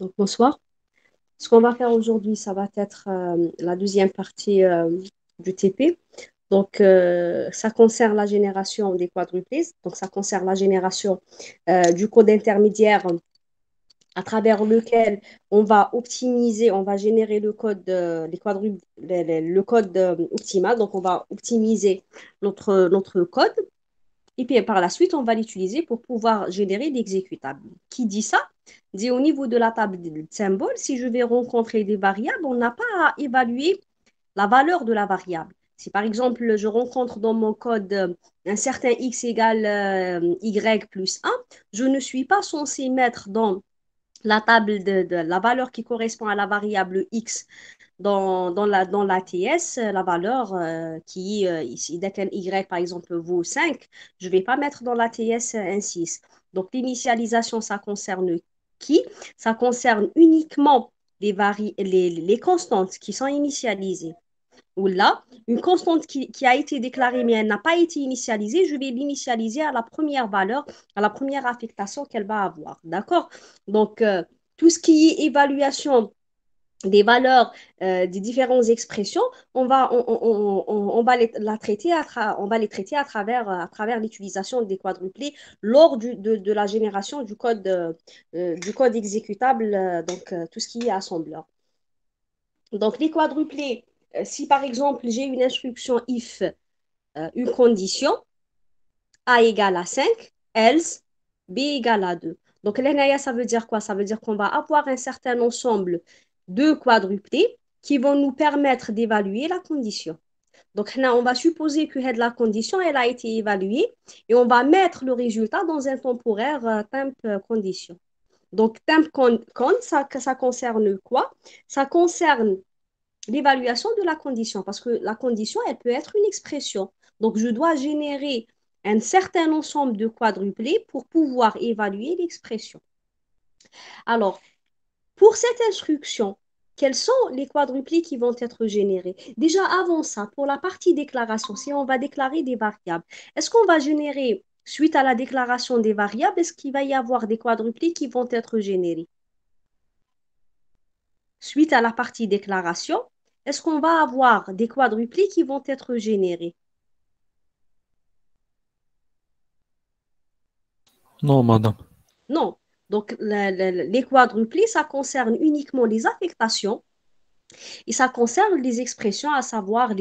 Donc, bonsoir. Ce qu'on va faire aujourd'hui, ça va être la deuxième partie du TP. Donc, ça concerne la génération des quadruplés. Donc, ça concerne la génération du code intermédiaire à travers lequel on va optimiser, on va générer le code, le code optimal. Donc, on va optimiser notre code. Et puis par la suite, on va l'utiliser pour pouvoir générer l'exécutable. Qui dit ça? Dit au niveau de la table de symboles, si je vais rencontrer des variables, on n'a pas à évaluer la valeur de la variable. Si par exemple, je rencontre dans mon code un certain x égale y plus 1, je ne suis pas censé mettre dans la table de la valeur qui correspond à la variable x dans la TS, la valeur qui, ici, dès qu'un Y, par exemple, vaut 5, je ne vais pas mettre dans la TS un 6. Donc, l'initialisation, ça concerne qui? Ça concerne uniquement les constantes qui sont initialisées. Ou là, une constante qui a été déclarée mais elle n'a pas été initialisée, je vais l'initialiser à la première valeur, à la première affectation qu'elle va avoir. D'accord? Donc, tout ce qui est évaluation des valeurs des différentes expressions, on va la traiter on va les traiter à travers l'utilisation des quadruplés lors de la génération du code exécutable, tout ce qui est assembleur. Donc, les quadruplés, si par exemple j'ai une instruction if, une condition, A égale à 5, else, B égale à 2. Donc, l'NAIA, ça veut dire quoi? Ça veut dire qu'on va avoir un certain ensemble de quadruplés qui vont nous permettre d'évaluer la condition. Donc, là, on va supposer que la condition, elle a été évaluée et on va mettre le résultat dans un temporaire temp condition. Donc, temp con, ça concerne quoi? Ça concerne l'évaluation de la condition, parce que la condition, elle peut être une expression. Donc, je dois générer un certain ensemble de quadruplés pour pouvoir évaluer l'expression. Alors, pour cette instruction, quels sont les quadruplés qui vont être générés? Déjà, avant ça, pour la partie déclaration, si on va déclarer des variables, est-ce qu'on va générer, suite à la déclaration des variables, est-ce qu'il va y avoir des quadruplés qui vont être générés? Suite à la partie déclaration, est-ce qu'on va avoir des quadruplés qui vont être générés? Non, madame. Non. Donc, les quadruplés, ça concerne uniquement les affectations et ça concerne les expressions, à savoir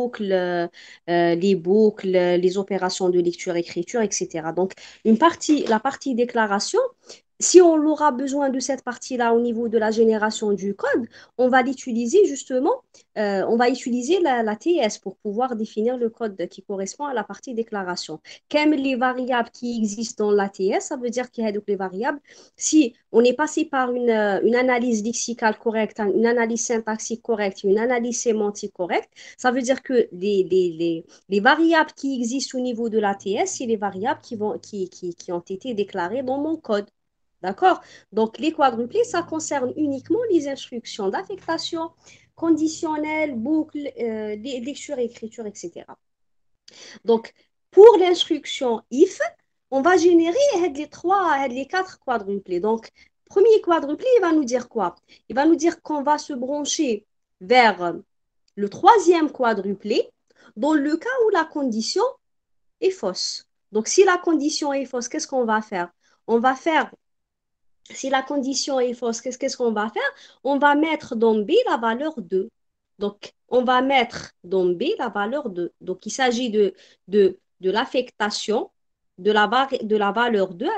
les boucles, les opérations de lecture-écriture, etc. Donc, la partie déclaration, si on aura besoin de cette partie-là au niveau de la génération du code, on va l'utiliser justement, on va utiliser la TS pour pouvoir définir le code qui correspond à la partie déclaration. Comme les variables qui existent dans la TS, ça veut dire qu'il y a donc les variables. Si on est passé par une analyse lexicale correcte, une analyse syntaxique correcte, une analyse sémantique correcte, ça veut dire que les variables qui existent au niveau de la l'ATS, c'est les variables qui ont été déclarées dans mon code. D'accord? Donc, les quadruplés, ça concerne uniquement les instructions d'affectation conditionnelle, boucle, lecture, écriture, etc. Donc, pour l'instruction if, on va générer les quatre quadruplés. Donc, premier quadruplé, il va nous dire quoi? Il va nous dire qu'on va se brancher vers le troisième quadruplé dans le cas où la condition est fausse. Donc, si la condition est fausse, qu'est-ce qu'on va faire? On va faire, si la condition est fausse, qu'est-ce qu'on va faire? On va mettre dans B la valeur 2. Donc, on va mettre dans B la valeur 2. Donc, il s'agit de l'affectation de la valeur 2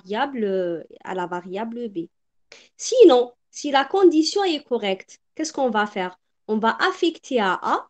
à la variable B. Sinon, si la condition est correcte, qu'est-ce qu'on va faire? On va affecter à A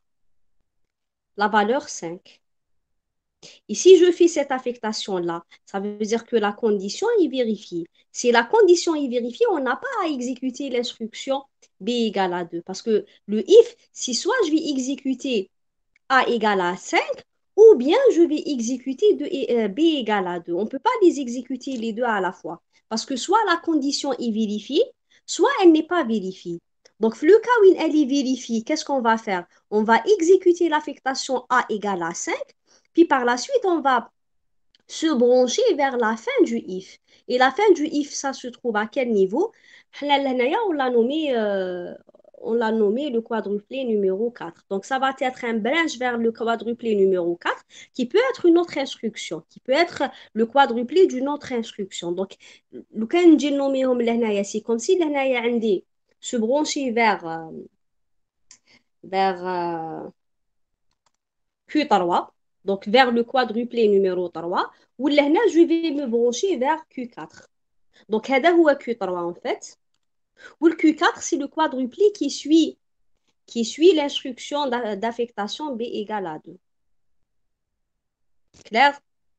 la valeur 5. Et si je fais cette affectation-là, ça veut dire que la condition est vérifiée. Si la condition est vérifiée, on n'a pas à exécuter l'instruction B égale à 2. Parce que le if, si soit je vais exécuter A égale à 5, ou bien je vais exécuter B égale à 2. On ne peut pas les exécuter les deux à la fois. Parce que soit la condition est vérifiée, soit elle n'est pas vérifiée. Donc, le cas où elle est vérifiée, qu'est-ce qu'on va faire? On va exécuter l'affectation A égale à 5, puis par la suite, se brancher vers la fin du if. Et la fin du if, ça se trouve à quel niveau? Là, l'hnaïa, on l'a nommé le quadruplé numéro 4. Donc, ça va être un branch vers le quadruplé numéro 4, qui peut être une autre instruction, qui peut être le quadruplé d'une autre instruction. Donc, le cas نجي نوميهم لهنايا, c'est comme si l'hnaïa عندي se brancher vers Q3, donc vers le quadruplé numéro 3, ou là, je vais me brancher vers Q4. Donc, هذا هو Q3 en fait. Ou le Q4, c'est le quadruplé qui suit l'instruction d'affectation B égale à 2. Clair?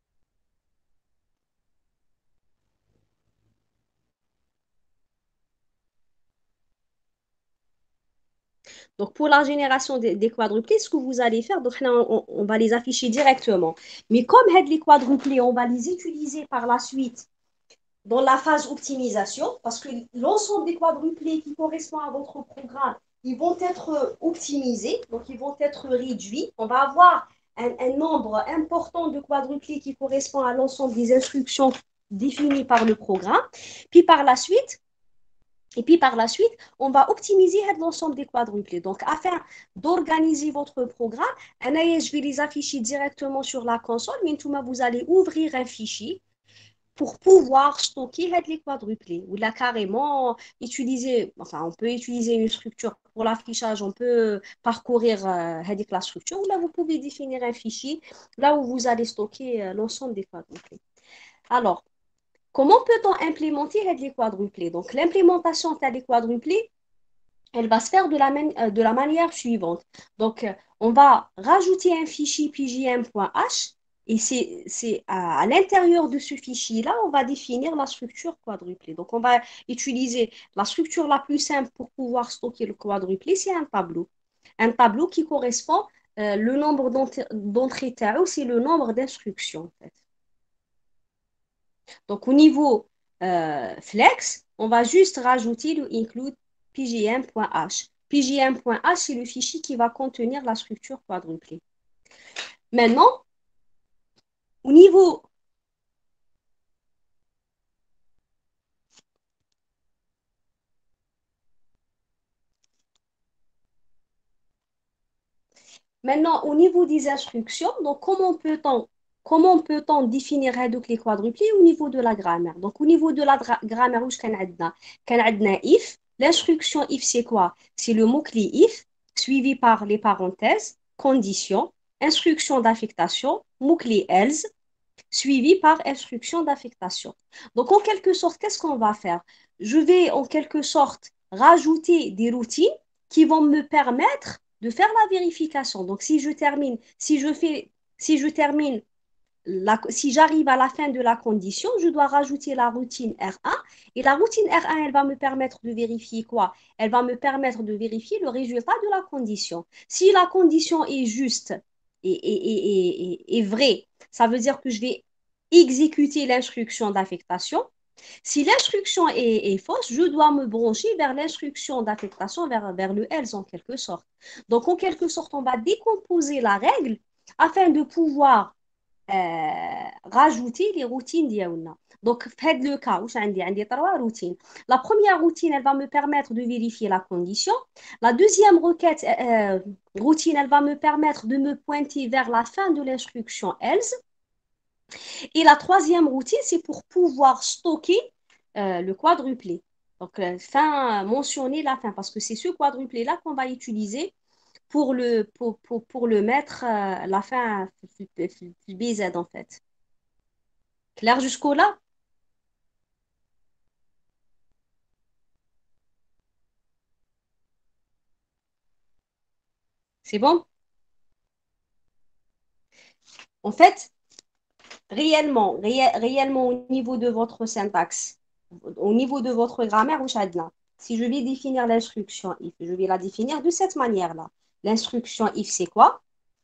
Donc, pour la génération des quadruplés, ce que vous allez faire, donc là, on va les afficher directement. Mais comme les quadruplés, on va les utiliser par la suite dans la phase optimisation, parce que l'ensemble des quadruplés qui correspondent à votre programme, ils vont être optimisés, donc ils vont être réduits. On va avoir un nombre important de quadruplés qui correspond à l'ensemble des instructions définies par le programme. Puis par la suite, on va optimiser l'ensemble des quadruplés. Donc, afin d'organiser votre programme, je vais les afficher directement sur la console, mais vous allez ouvrir un fichier pour pouvoir stocker les quadruplés. Ou là, carrément, on peut utiliser une structure pour l'affichage, on peut parcourir la structure, ou là, vous pouvez définir un fichier là où vous allez stocker l'ensemble des quadruplés. Alors, comment peut-on implémenter les quadruplés? Donc, l'implémentation des quadruplés, elle va se faire de la manière suivante. Donc, on va rajouter un fichier pjm.h et c'est à l'intérieur de ce fichier-là, on va définir la structure quadruplée. Donc, on va utiliser la structure la plus simple pour pouvoir stocker le quadruplé, c'est un tableau. Un tableau qui correspond le nombre d'entrées tarot, c'est le nombre d'instructions, en fait. Donc, au niveau flex, on va juste rajouter le include pgm.h. Pgm.h, c'est le fichier qui va contenir la structure quadruplée. Maintenant, au niveau... Maintenant, au niveau des instructions, donc comment peut-on définir donc les quadruplés au niveau de la grammaire? Donc, au niveau de la grammaire, où كان عندنا if. L'instruction if, c'est quoi? C'est le mot-clé if, suivi par les parenthèses, condition, instruction d'affectation, mot-clé else, suivi par instruction d'affectation. Donc, en quelque sorte, qu'est-ce qu'on va faire? Je vais, en quelque sorte, rajouter des routines qui vont me permettre de faire la vérification. Donc, si j'arrive à la fin de la condition, je dois rajouter la routine R1. Et la routine R1, elle va me permettre de vérifier quoi? Elle va me permettre de vérifier le résultat de la condition. Si la condition est juste et vraie, ça veut dire que je vais exécuter l'instruction d'affectation. Si l'instruction est fausse, je dois me brancher vers l'instruction d'affectation, vers le else en quelque sorte. Donc, en quelque sorte, on va décomposer la règle afin de pouvoir rajouter les routines ديالنا. Donc, faites le cas où j'ai trois routines. La première routine, elle va me permettre de vérifier la condition. La deuxième routine, elle va me permettre de me pointer vers la fin de l'instruction else. Et la troisième routine, c'est pour pouvoir stocker le quadruplé. Donc, mentionner la fin, parce que c'est ce quadruplé-là qu'on va utiliser pour le mettre la fin BZ en fait. Clair jusqu'au là? C'est bon? En fait, réellement au niveau de votre syntaxe, au niveau de votre grammaire ou chadna, si je vais définir l'instruction if, je vais la définir de cette manière-là. L'instruction if, c'est quoi?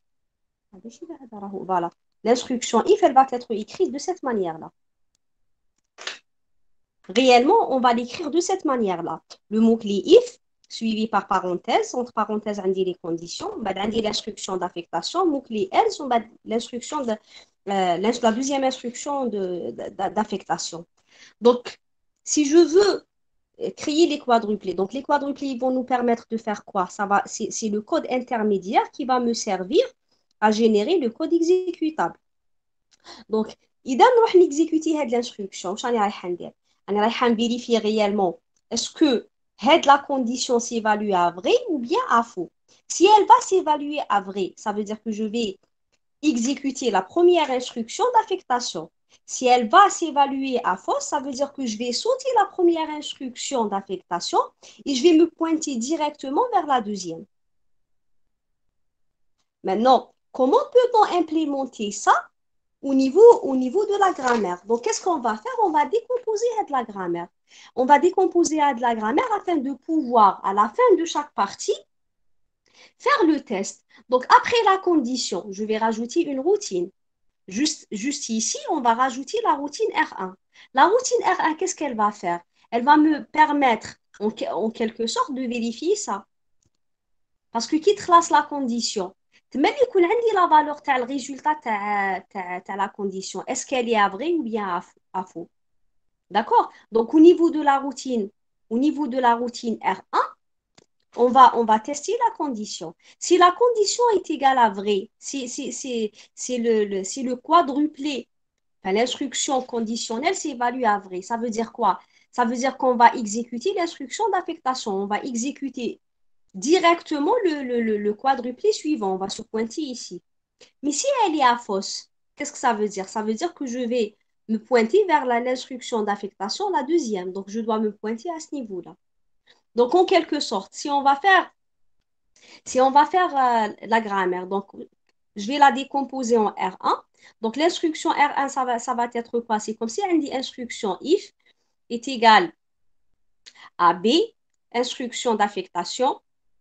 Voilà. L'instruction if, elle va être écrite de cette manière-là. Réellement, on va l'écrire de cette manière-là. Le mot-clé if, suivi par parenthèse, entre parenthèses, on dit les conditions, on dit l'instruction d'affectation, mot-clé else, on va l'instruction la deuxième instruction d'affectation. Donc, si je veux créer les quadruplés, donc les quadruplés ils vont nous permettre de faire quoi? C'est le code intermédiaire qui va me servir à générer le code exécutable. Donc, إذا نروح نexécuter هاد l'instruction واش راني رايحة ندير؟ راني رايحة vérifier réellement est-ce que هاد la condition s'évalue à vrai ou bien à faux. Si elle va s'évaluer à vrai, ça veut dire que je vais exécuter la première instruction d'affectation. Si elle va s'évaluer à fausse, ça veut dire que je vais sauter la première instruction d'affectation et je vais me pointer directement vers la deuxième. Maintenant, comment peut-on implémenter ça au niveau de la grammaire? Donc, qu'est-ce qu'on va faire? On va décomposer de la grammaire. On va décomposer de la grammaire afin de pouvoir, à la fin de chaque partie, faire le test. Donc, après la condition, je vais rajouter une routine. Juste ici, on va rajouter la routine R1. La routine R1, qu'est-ce qu'elle va faire? Elle va me permettre, en quelque sorte, de vérifier ça. Parce que qui trace la condition? Même يكون عندي la valeur تاع le résultat تاع la condition. Est-ce qu'elle est à vrai ou bien à faux? D'accord? Donc, au niveau de la routine R1, on va tester la condition. Si la condition est égale à vrai, c'est le quadruplé. Enfin, l'instruction conditionnelle s'évalue à vrai. Ça veut dire quoi? Ça veut dire qu'on va exécuter l'instruction d'affectation. On va exécuter directement le quadruplé suivant. On va se pointer ici. Mais si elle est à fausse, qu'est-ce que ça veut dire? Ça veut dire que je vais me pointer vers l'instruction d'affectation, la deuxième. Donc, je dois me pointer à ce niveau-là. Donc, en quelque sorte, si on va faire la grammaire, donc je vais la décomposer en R1. Donc, l'instruction R1, ça va être quoi? C'est comme si on dit instruction if est égale à B, instruction d'affectation.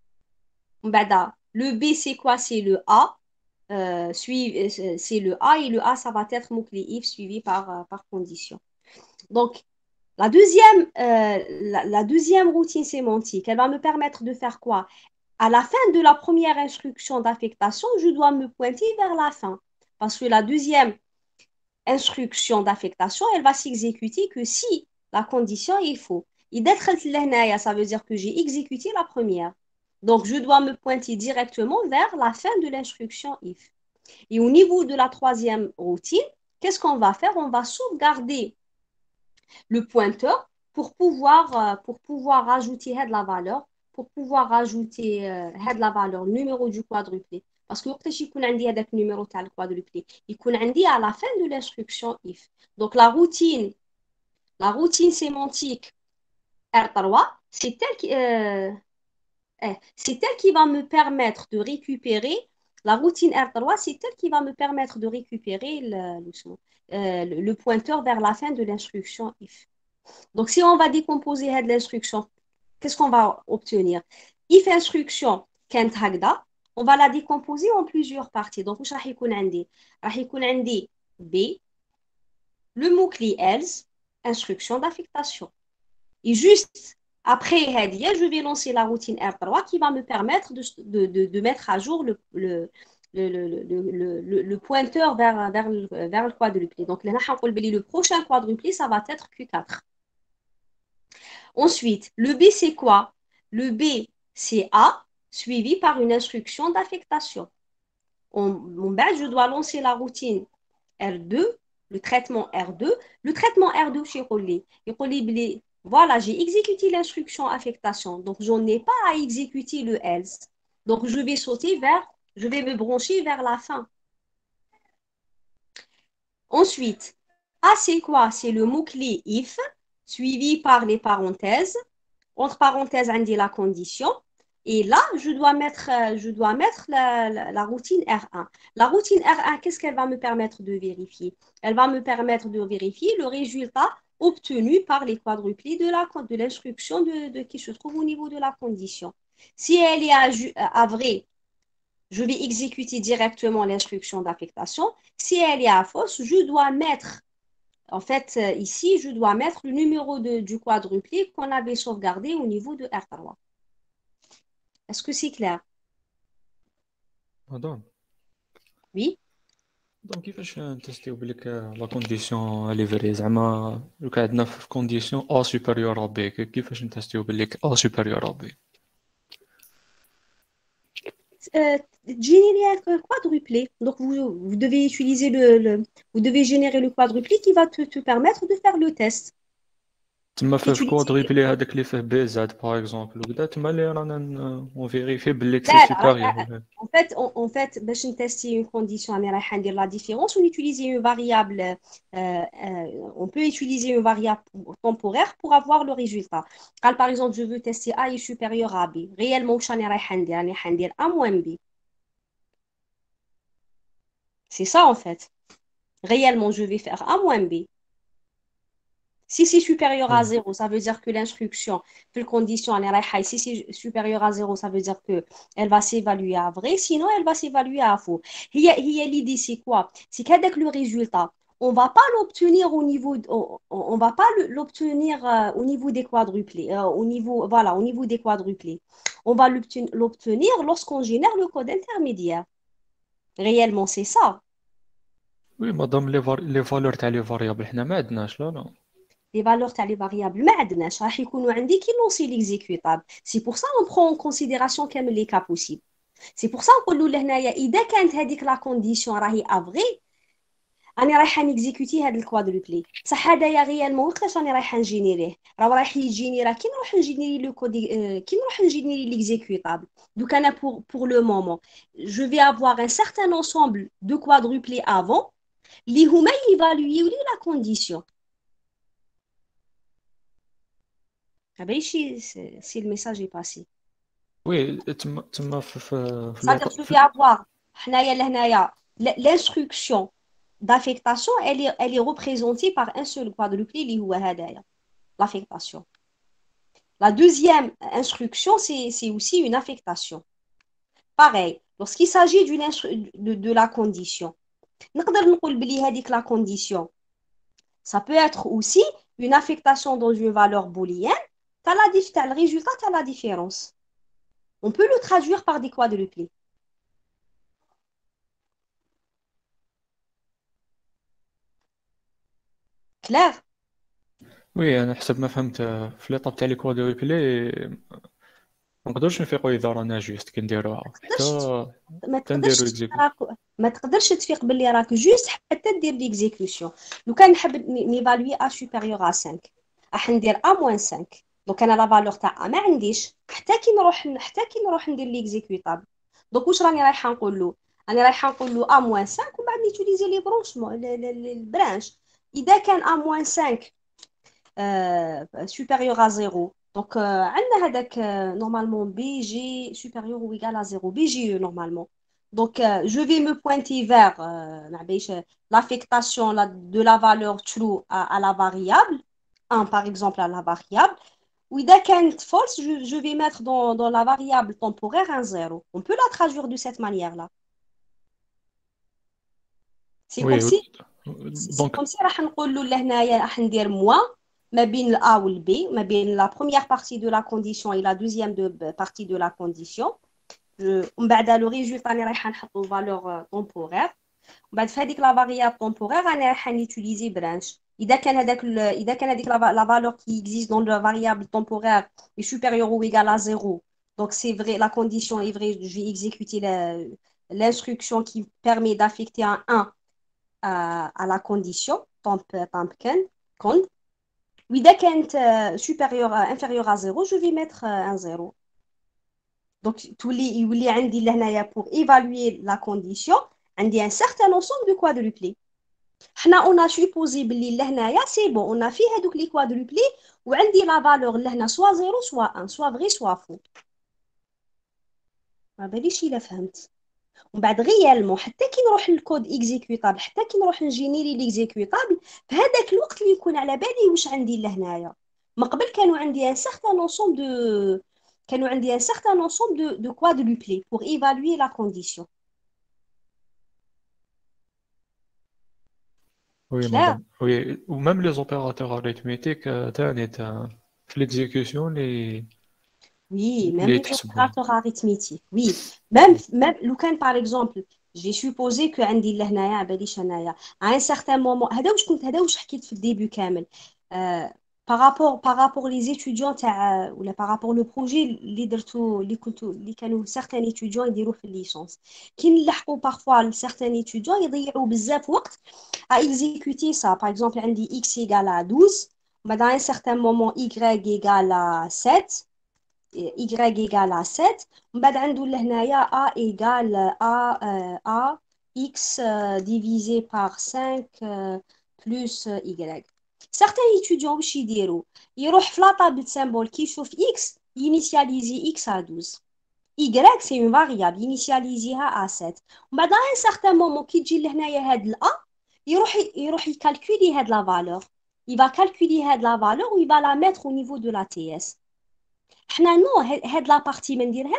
Le B, c'est quoi? C'est le A. C'est le A et le A, ça va être mot-clé if suivi par condition. Donc, la deuxième routine sémantique, elle va me permettre de faire quoi? À la fin de la première instruction d'affectation, je dois me pointer vers la fin. Parce que la deuxième instruction d'affectation, elle va s'exécuter que si la condition est faux. Et d'être ça veut dire que j'ai exécuté la première. Donc, je dois me pointer directement vers la fin de l'instruction if. Et au niveau de la troisième routine, qu'est-ce qu'on va faire? On va sauvegarder le pointeur pour pouvoir rajouter de la valeur, pour pouvoir rajouter de la valeur, le numéro du quadruplé. Parce que وقتاش يكون عندي هذاك النيميرو تاع الكوادربلي يكون عندي à la fin de l'instruction if. Donc la routine sémantique R3, c'est elle qui va me permettre de récupérer la routine R3, c'est elle qui va me permettre de récupérer le pointeur vers la fin de l'instruction if. Donc, si on va décomposer l'instruction, qu'est-ce qu'on va obtenir? If instruction كانت هكذا, on va la décomposer en plusieurs parties. Donc, واش راح يكون عندي؟ راح يكون عندي B, le mot-clé else, instruction d'affectation. Et juste après je vais lancer la routine R3 qui va me permettre de mettre à jour le pointeur vers le quadruplé. Donc, le prochain quadruplé, ça va être Q4. Ensuite, le B, c'est quoi? Le B, c'est A, suivi par une instruction d'affectation. Je dois lancer la routine R2, le traitement R2. Le traitement R2, chez Rolly, voilà, j'ai exécuté l'instruction affectation, donc je n'ai pas à exécuter le else. Donc, je vais me brancher vers la fin. Ensuite, A, c'est quoi? C'est le mot-clé if, suivi par les parenthèses. Entre parenthèses, on dit la condition. Et là, je dois mettre la routine R1. La routine R1, qu'est-ce qu'elle va me permettre de vérifier? Elle va me permettre de vérifier le résultat obtenu par les quadruplés de l'instruction qui se trouve au niveau de la condition. Si elle est à vrai, je vais exécuter directement l'instruction d'affectation. Si elle est à fausse, je dois mettre en fait, ici, je dois mettre le numéro du quadruplé qu'on avait sauvegardé au niveau de R3. Est-ce que c'est clair? Pardon. Oui. دونك كيفاش نتيستيو بليك لا كونديسيون الي فري زعما لو كان عندنا في كونديسيون ا سوبيريور ا بي كيفاش نتيستيو بليك ا سوبيريور ا بي؟ Générer un quadruplé. Donc, vous devez utiliser vous devez générer le quadruplé qui va te permettre de faire le test. تما في Utiliser. كوادريبلي هذاك اللي فيه بي زاد باغ اكزومبل وكذا تما اللي رانا اون فيريفي بليك سي لا لا سوبيريور. en fait باش نتستي une condition أنا رايحة ندير la différence on utilise une variable on peut utiliser une variable temporaire pour avoir le résultat. قال par exemple je veux tester A est supérieur à B réellement واش راني رايحة ندير راني رايحة ندير A moins B. C'est ça en fait. Réellement je vais faire A moins B. Si c'est supérieur à zéro, ça veut dire que l'instruction, la condition, si c'est supérieur à zéro, ça veut dire qu'elle va s'évaluer à vrai, sinon elle va s'évaluer à faux. L'idée, c'est quoi? C'est qu'avec le résultat, on va pas l'obtenir au niveau, on va pas l'obtenir au niveau des quadruplés, au niveau, voilà, au niveau des quadruplés. On va l'obtenir lorsqu'on génère le code intermédiaire. Réellement, c'est ça. وي مادام لي فالور تاع لي فاريابل حنا ما عندناش لا لا. Les valeurs تاع les variables ما عندناش راح يكونوا عندي كي نونسي l'exécutable. C'est pour ça on prend en considération كامل les cas possibles. C'est pour ça نقولوا لهنايا إذا كانت هذيك لا كونديسيون راهي افري أنا رايحة نيكزيكوتي هذا الكوادروبلي بصح هذايا غيالمون وقتاش راني رايحة نجينيريه راه رايح يجينيرا كي نروح نجينيري لو كود كي نروح نجينيري l'exécutable. Donc أنا pour le moment je vais avoir un certain ensemble de quadruplés avant اللي هما يفاليو لي la condition. Ah ben ici, si le message est passé. وي تما في C'est-à-dire, je vais avoir l'instruction d'affectation, elle est représentée par un seul quadruplé, l'affectation. La deuxième instruction, c'est aussi une affectation. Pareil, lorsqu'il s'agit de la condition, نقدر نقول بلي هذيك la condition, ça peut être aussi une affectation dans une valeur booléenne, t'as le résultat, tu as la différence. On peut le traduire par des quadruplés. Clair? وي انا حسب ما فهمت في ليطاب تاع لي كوادريبلي ما نقدرش نفيقوا اذا رانا جوست كنديروها حتى ما تنديرو تقدرش اكزيكوت. راك ما تقدرش تفيق باللي راك جوست حتى دير ليكزيكيوشن. لو كان نحب نيفالوي ا سوبيريور ا 5 راح ندير ا موان 5. دونك انا لا فالور تاع ا ما عنديش حتى كي نروح ندير ليكزيكوتابل. دونك واش راني رايحه نقول له انا رايحه نقول له ا موان 5 ومن بعد نيتيليزي لي برونشمون البرانش. اذا كان ا موان 5 supérieur à 0. Donc, normalement BG supérieur ou égal à 0. BGE normalement. Donc, je vais me pointer vers l'affectation de la valeur true à la variable. 1 par exemple à la variable. Ou إذا كانت false, je vais mettre dans la variable temporaire un 0. On peut la traduire de cette manière-là. C'est comme وي si سي دونك كوم سي راح نقولوا لهنايا راح ندير موان ما بين الا والبي ما بين لا بروميير بارتي دو لا كونديسيون اي لا دوزيام بارتي دو لا كونديسيون ومن بعد لو ريزولتا راني رايحه نحطو فالور طومبورير ومن بعد في هذيك لا فاريابل طومبورير راني رايحه نيتيليزي برانش اذا كان هذيك لا فالور كي اكزيست دون لا فاريابل طومبورير est supérieur ou égal à 0 donc c'est vrai la condition est vraie je vais exécuter l'instruction qui permet d'affecter un 1 à la condition pumpkin cond. وإذا كانت inférieure à 0 je vais mettre un 0. Donc يولي عندي لهنايا pour évaluer la condition عندي un certain ensemble de quadruplés. حنا on a supposé بلي لهنايا c'est bon on a fait هذوك les quadruplés وعندي la valeur لهنا soit 0 soit 1 soit vrai soit faux. ما باليش إلا فهمت. ومن بعد غيالمون حتى كي نروح للكود اكزيكوتابل حتى كي نروح نجينيري ليكزيكوتابل في هذاك الوقت اللي يكون على بالي واش عندي لهنايا. ما قبل كانوا عندي ان سارتان انسومبل دو كوادروبلي pour évaluer la condition. وي Clair? مادام وي وميم لي زوبيراتور اريثميتيك تاني في ليكزيكسيون Oui, même اللي les يتحسبوا. opérateurs arithmétiques. Oui, même, le cas par exemple, Je vais supposer que عندي لهنايا عباليش أنايا à un certain moment هذا واش حكيت في الديبي كامل. par rapport les étudiants تاع ولا par rapport le projet اللي درتو اللي كانوا certains étudiants يديروه في الليسونس كي نلحقوا parfois certains étudiants يضيعوا بزاف وقت à exécuter ça. Par exemple عندي x égale à 12 بعد à un certain moment y égale à 7 y égale à 7 ومن بعد عنده لهنايا a égale à x divisé par 5 plus y. Certains étudiants واش يديروا يروح في لا طابل سامبول كي يشوف x يinitialiser x à 12 y c'est une variable initialiser à 7 ومن بعد à un certain moment كي تجي لهنايا هاد ال a يروح يكالكولي هاد la valeur. Il va calculer هاد la valeur ou il va la mettre au niveau de la TS. حنا نو هاد لا بارتي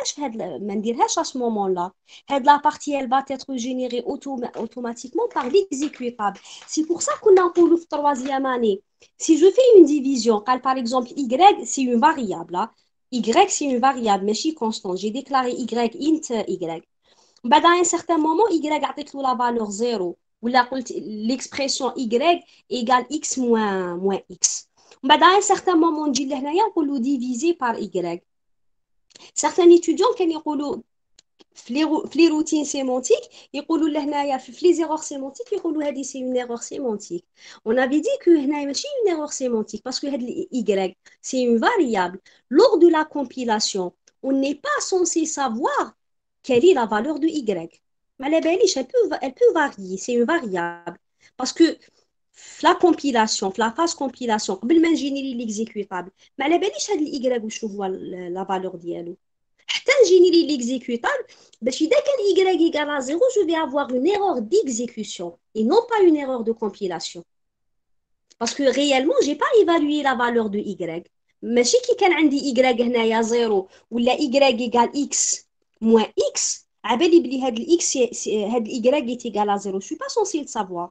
ما نديرهاش à ce moment là. هاد لا بارتي elle va être générée automatiquement par l'exécutable. C'est pour ça qu'on a نقولوا في troisième année si je fais une division قال par exemple y c'est une variable hein. Y c'est une variable ماشي constante. J'ai déclaré y int y. بعد à un certain moment y عطيت له la valeur 0 ولا قلت l'expression y égale x moins x. بعد à un certain moment نجي لهنايا نقولوا divisé par y. certains étudiants كانوا يقولوا في les routines sémantiques يقولوا لهنايا في les erreurs sémantiques يقولوا هذه c'est une erreur sémantique. On avait dit que هنايا ماشي une erreur sémantique parce que هاد y c'est une variable. Lors de la compilation on n'est pas censé savoir quelle est la valeur de y. Mais elle peut varier, c'est une variable. Parce que la compilation, la phase compilation, قبل ما نجينيري l'exécutable, ما على باليش هاد الاي واش هو la valeur ديالو. حتى نجينيري l'exécutable باش اذا كان y égale à 0, je vais avoir une erreur d'exécution et non pas une erreur de compilation. Parce que réellement, j'ai pas évalué la valeur de y. ماشي كي كان عندي y هنايا 0 ولا y égale x moins x, عبالي بلي هاد ال x هاد ال y est égal à 0. Je suis pas censée le savoir.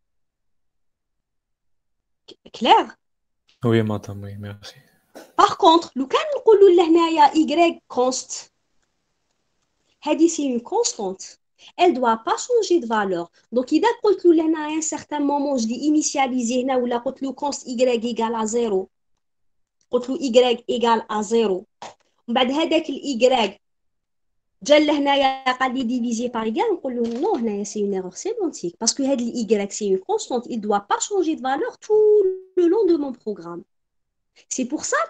Clair? Oui, madame, oui, merci. Par contre, لو كان نقولوا لهنايا y const, هادي c'est une constante. Elle doit pas changer de valeur. Donc إذا قلت له لهنا à un certain moment je l'ai initialisé هنا ولا قلت له const y égale à 0. قلت له y égale à 0. ومن بعد هذاك ال y جا لهنايا قال لي divisé par égal نقول له non هنايا c'est une erreur sémantique parce que هاد ال y c'est une constante, il doit pas changer de valeur tout le long de mon programme. C'est pour ça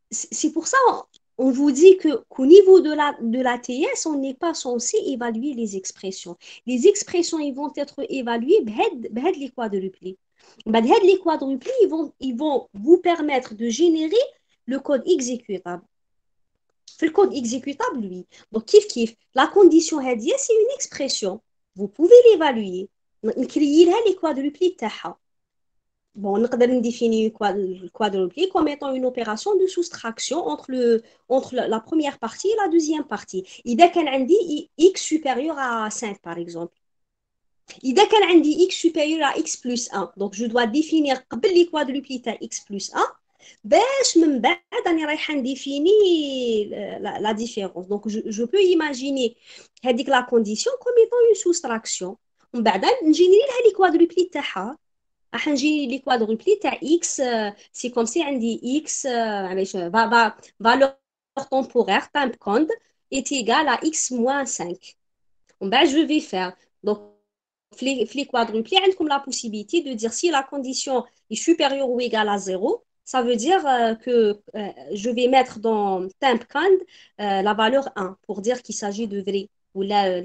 on vous dit que qu'au niveau de la TS on n'est pas censé évaluer les expressions. Les expressions ils vont être évaluées بهاد les quadruplés. بعد هاد les quadruplés ils vont vous permettre de générer le code exécutable. Le code exécutable, lui. Donc, kiff, la condition هذه, c'est une expression. Vous pouvez l'évaluer. نكريي لها les quadruplés تاعها. Bon, نقدر نديفيني le quadruplé comme étant une opération de soustraction entre la première partie et la deuxième partie. إذا كان عندي x supérieur à 5, par exemple. إذا كان عندي x supérieur à x plus 1, donc je dois définir قبل les quadruplés تاع x plus 1, باش من بعد راني رايحه نديفيني la différence. Donc je peux imaginer هذيك la condition comme étant une soustraction. ومن بعد نجيني لها لي كوادروبلي تاعها. راح نجيني لي كوادروبلي تاع x سي كوم سي عندي x علاش valeur temporaire time cond est égal à x moins 5. ومن بعد je vais faire donc في les quadruplés عندكم la possibilité de dire si la condition est supérieure ou égale à 0. Ça veut dire que je vais mettre dans temp kind la valeur 1 pour dire qu'il s'agit de vrai. Ou là,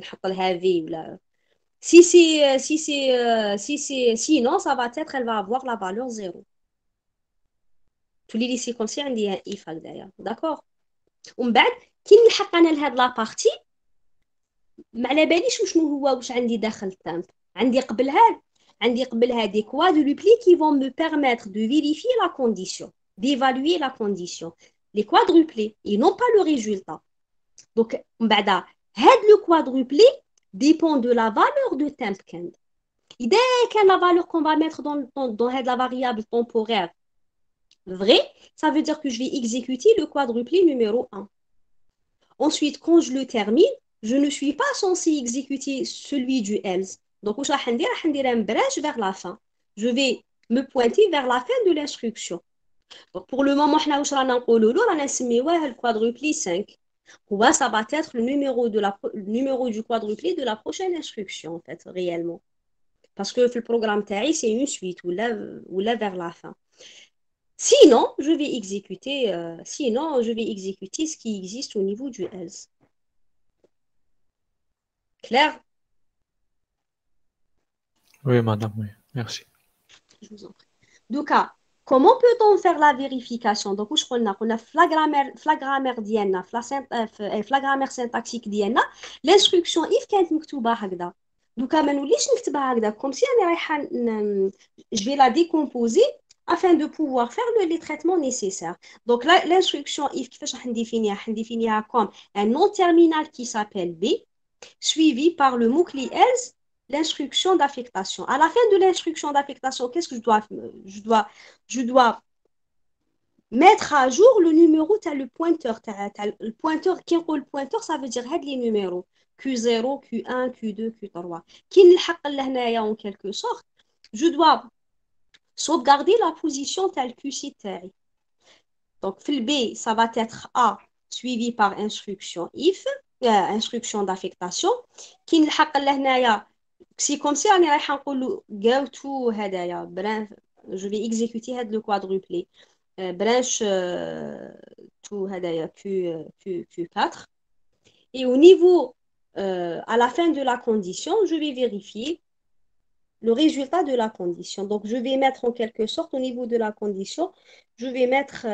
sinon, ça va être, elle va avoir la valeur 0. Tous les séquences, il y a un if derrière. D'accord? ومن بعد كي نلحق انا لهاد لا بارتي ما على باليش وشنو هو واش عندي داخل التامب. عندي قبلها des quadruplés qui vont me permettre de vérifier la condition, d'évaluer la condition. Les quadruplés, et non pas le résultat. Donc, le quadruplé dépend de la valeur de temp_kind. Dès que la valeur qu'on va mettre dans la variable temporaire vrai, ça veut dire que je vais exécuter le quadruplé numéro 1. Ensuite, quand je le termine, je ne suis pas censée exécuter celui du else. Donc, je vais un branch vers la fin. Je vais me pointer vers la fin de l'instruction. Donc, pour le moment, on a le quadruplé 5. Ça va être le numéro du quadruplé de la prochaine instruction, en fait, réellement. Parce que le programme TAI, c'est une suite, ou là vers la fin. Sinon, je vais exécuter ce qui existe au niveau du else. Claire? Oui, madame, oui. Merci. Je vous en prie. Donc, comment peut-on faire la vérification? Donc, on a la grammaire ديالنا, la grammaire syntaxique ديالنا, l'instruction if كانت مكتوبة هكذا. Donc, ما نوليش نكتبها هكذا comme si أنا رايحة je vais la décomposer afin de pouvoir faire les traitements nécessaires. Donc, l'instruction if كيفاش راح نديفينيها comme un nom terminal qui s'appelle B suivi par le mot-clé else, l'instruction d'affectation. À la fin de l'instruction d'affectation, qu'est-ce que je dois mettre à jour le numéro, tu as le pointeur. Le pointeur, qui est le pointeur, ça veut dire les numéros. Q0, Q1, Q2, Q3. Qui n'est en quelque sorte, je dois sauvegarder la position telle que c'est. Donc, fil B, ça va être A suivi par instruction if, instruction d'affectation. Qui n'est c'est comme si on رايحه نقولوا go to هدايا je vais exécuter le quadruplé branch to هدايا Q4 et au niveau à la fin de la condition je vais vérifier le résultat de la condition. Donc je vais mettre en quelque sorte au niveau de la condition je vais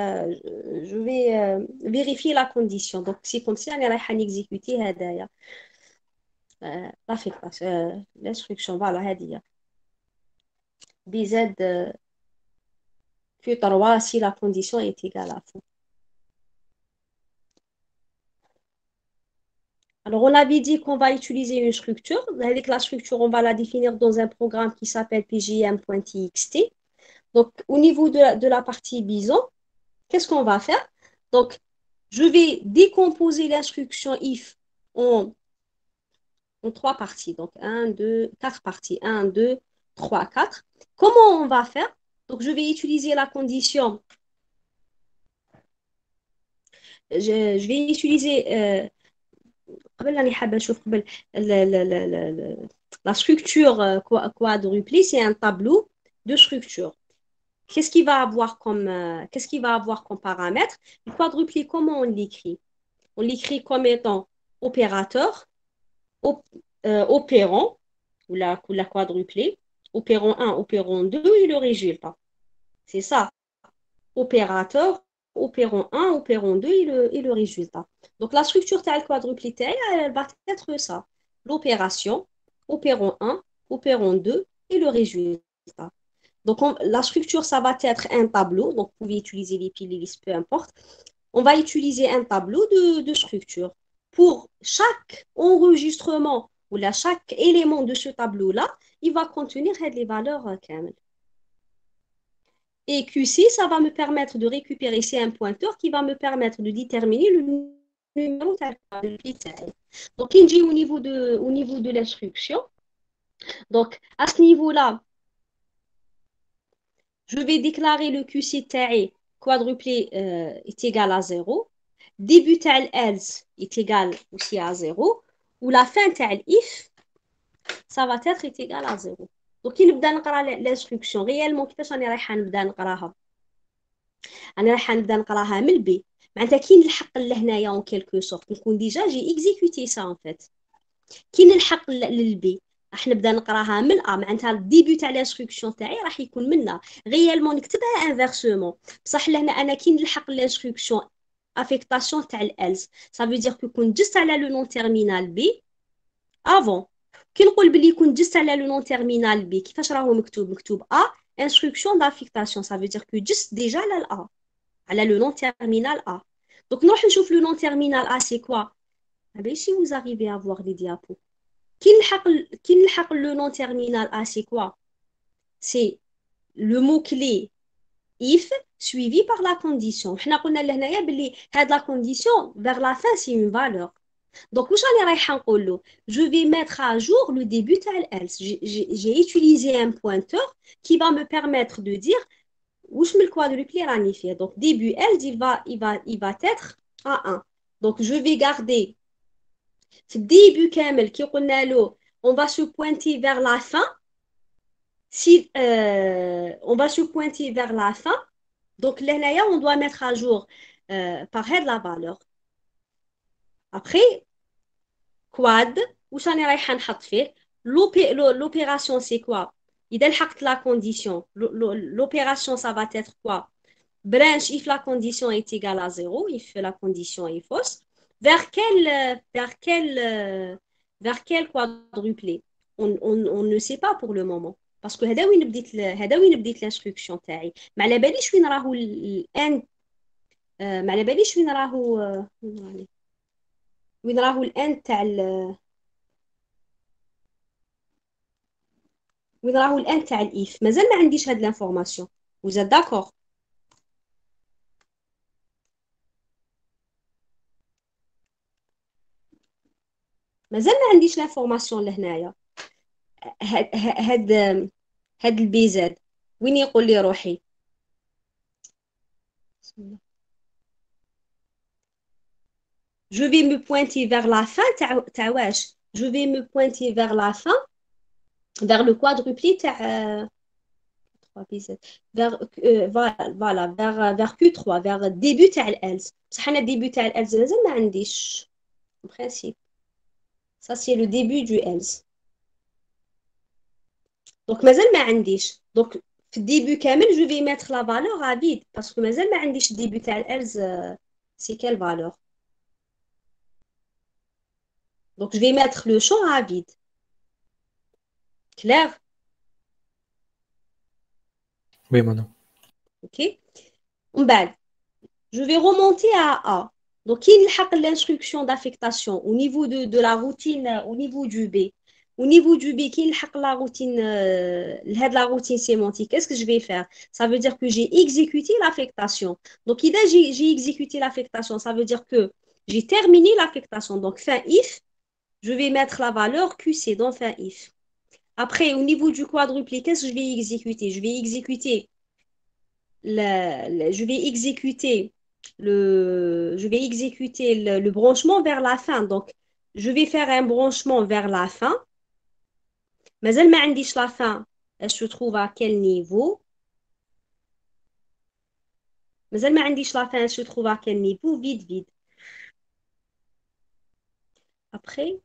vérifier la condition. Donc c'est comme si on رايحه exécuter هدايا l'affectation l'instruction voilà هذه BZ Q3 si la condition est égale à faux. Alors, on avait dit qu'on va utiliser une structure. Avec la structure, on va la définir dans un programme qui s'appelle pjm.txt. Donc, au niveau de la partie bison, qu'est-ce qu'on va faire? Donc, je vais décomposer l'instruction if en 3 parties. Donc, 4 parties. 1, 2, 3, 4. Comment on va faire? Donc, je vais utiliser la condition. Je vais utiliser la structure quadruplée, c'est un tableau de structure. Qu'est-ce qu'il va avoir comme paramètre? Le quadruplé, comment on l'écrit? On l'écrit comme étant opérateur, opérant, ou la quadruplée, opérant 1, opérant 2 et le résultat. C'est ça. Opérateur, opérant 1, opérant 2 et le résultat. Donc, la structure telle quadruplée telle, elle va être ça. L'opération, opérant 1, opérant 2 et le résultat. Donc, la structure, ça va être un tableau. Donc, vous pouvez utiliser les piles, les listes, peu importe. On va utiliser un tableau de structure. Pour chaque enregistrement ou chaque élément de ce tableau-là, il va contenir les valeurs camel. Et QC, ça va me permettre de récupérer, c'est un pointeur qui va me permettre de déterminer le numéro de pixels. Donc, il dit au niveau de l'instruction. Donc, à ce niveau-là, je vais déclarer le QC taille quadruplé est égal à 0. Début taille else est égal aussi à 0. Ou la fin taille if, ça va être égal à 0. Donc, il نبدا نقرا l'instruction. Réellement, كيفاش راني رايحه نبدا نقراها؟ انا رايحه نبدا نقراها من البي معناتها كي نلحق لهنايا اون كيلكو سورت نكون ديجا جي اكزيكوتي سا ان فيت كي نلحق للبي راح نبدا نقراها من ا معناتها الديبي تاع الانستركسيون تاعي راح يكون منا ريالمون نكتبها انفيرسومون بصح لهنا انا كي نلحق الانستركسيون افيكتاسيون تاع الالز سا فو دير كو كنت جست على لو نون تيرمينال بي افون كي نقول بلي كنت جست على لو نون تيرمينال بي كيفاش راهو مكتوب ا instruction d'affectation ça veut dire que juste déjà là A على le nom terminal A. Donc, nous allons voir le nom terminal A, c'est quoi? Ah ben, si vous arrivez à voir les diapos. Qui le nom terminal A, c'est quoi? C'est le mot-clé if suivi par la condition. On a dit que la condition, vers la fin, c'est une valeur. Donc, je vais mettre à jour le début de else. J'ai utilisé un pointeur qui va me permettre de dire où je mets le quadruplé ranifié. Donc, début else, il va être à 1. Donc, je vais garder le début camel qui on va se pointer vers la fin. Si on va se pointer vers la fin, donc là, on doit mettre à jour par la valeur. Après, quad, où j'en ai رايحة نحط فيه l'opération c'est quoi? إذا لحقت la condition, l'opération ça va être quoi? Branch if la condition est égale à 0, if la condition est fausse. Vers quel quadruplé? On ne sait pas pour le moment. Parce que هذا وين بديت l'instruction تاعي. ما على باليش وين راهو الان ما على باليش وين راهو الان تاع وين راهو الان تاع الاف مازال ما عنديش هاد لانفورماسيون vous êtes d'accord مازال ما عنديش لانفورماسيون لهنايا هاد البي زد وين يقول لي روحي je vais me pointer vers la fin تاع واش je vais me pointer vers la fin vers le quadruplé تاع 3 vers voilà vers Q3 vers début تاع else بصح انا début تاع else مازال ما عنديش en principe ça c'est le début du else donc مازال ما عنديش donc في الديبي كامل je vais mettre la valeur à vide parce que مازال ما عنديش الديبي تاع else c'est quelle valeur donc je vais mettre le champ à vide clair Oui, Manon. ok on بعد je vais remonter à A. Donc, il y a l'instruction d'affectation au niveau de la routine, au niveau du B. Au niveau du B, qui la routine sémantique, qu'est-ce que je vais faire? Ça veut dire que j'ai exécuté l'affectation. Donc, j'ai exécuté l'affectation, ça veut dire que j'ai terminé l'affectation. Donc, fin if, je vais mettre la valeur QC dans fin if. Après, au niveau du quadruplé, qu'est-ce que je vais exécuter? Je vais exécuter le branchement vers la fin. Donc, je vais faire un branchement vers la fin. Mais elle m'a indiqué la fin. Elle se trouve à quel niveau? Mais elle m'a indiqué la fin. Elle se trouve à quel niveau? Vide, vide. Après,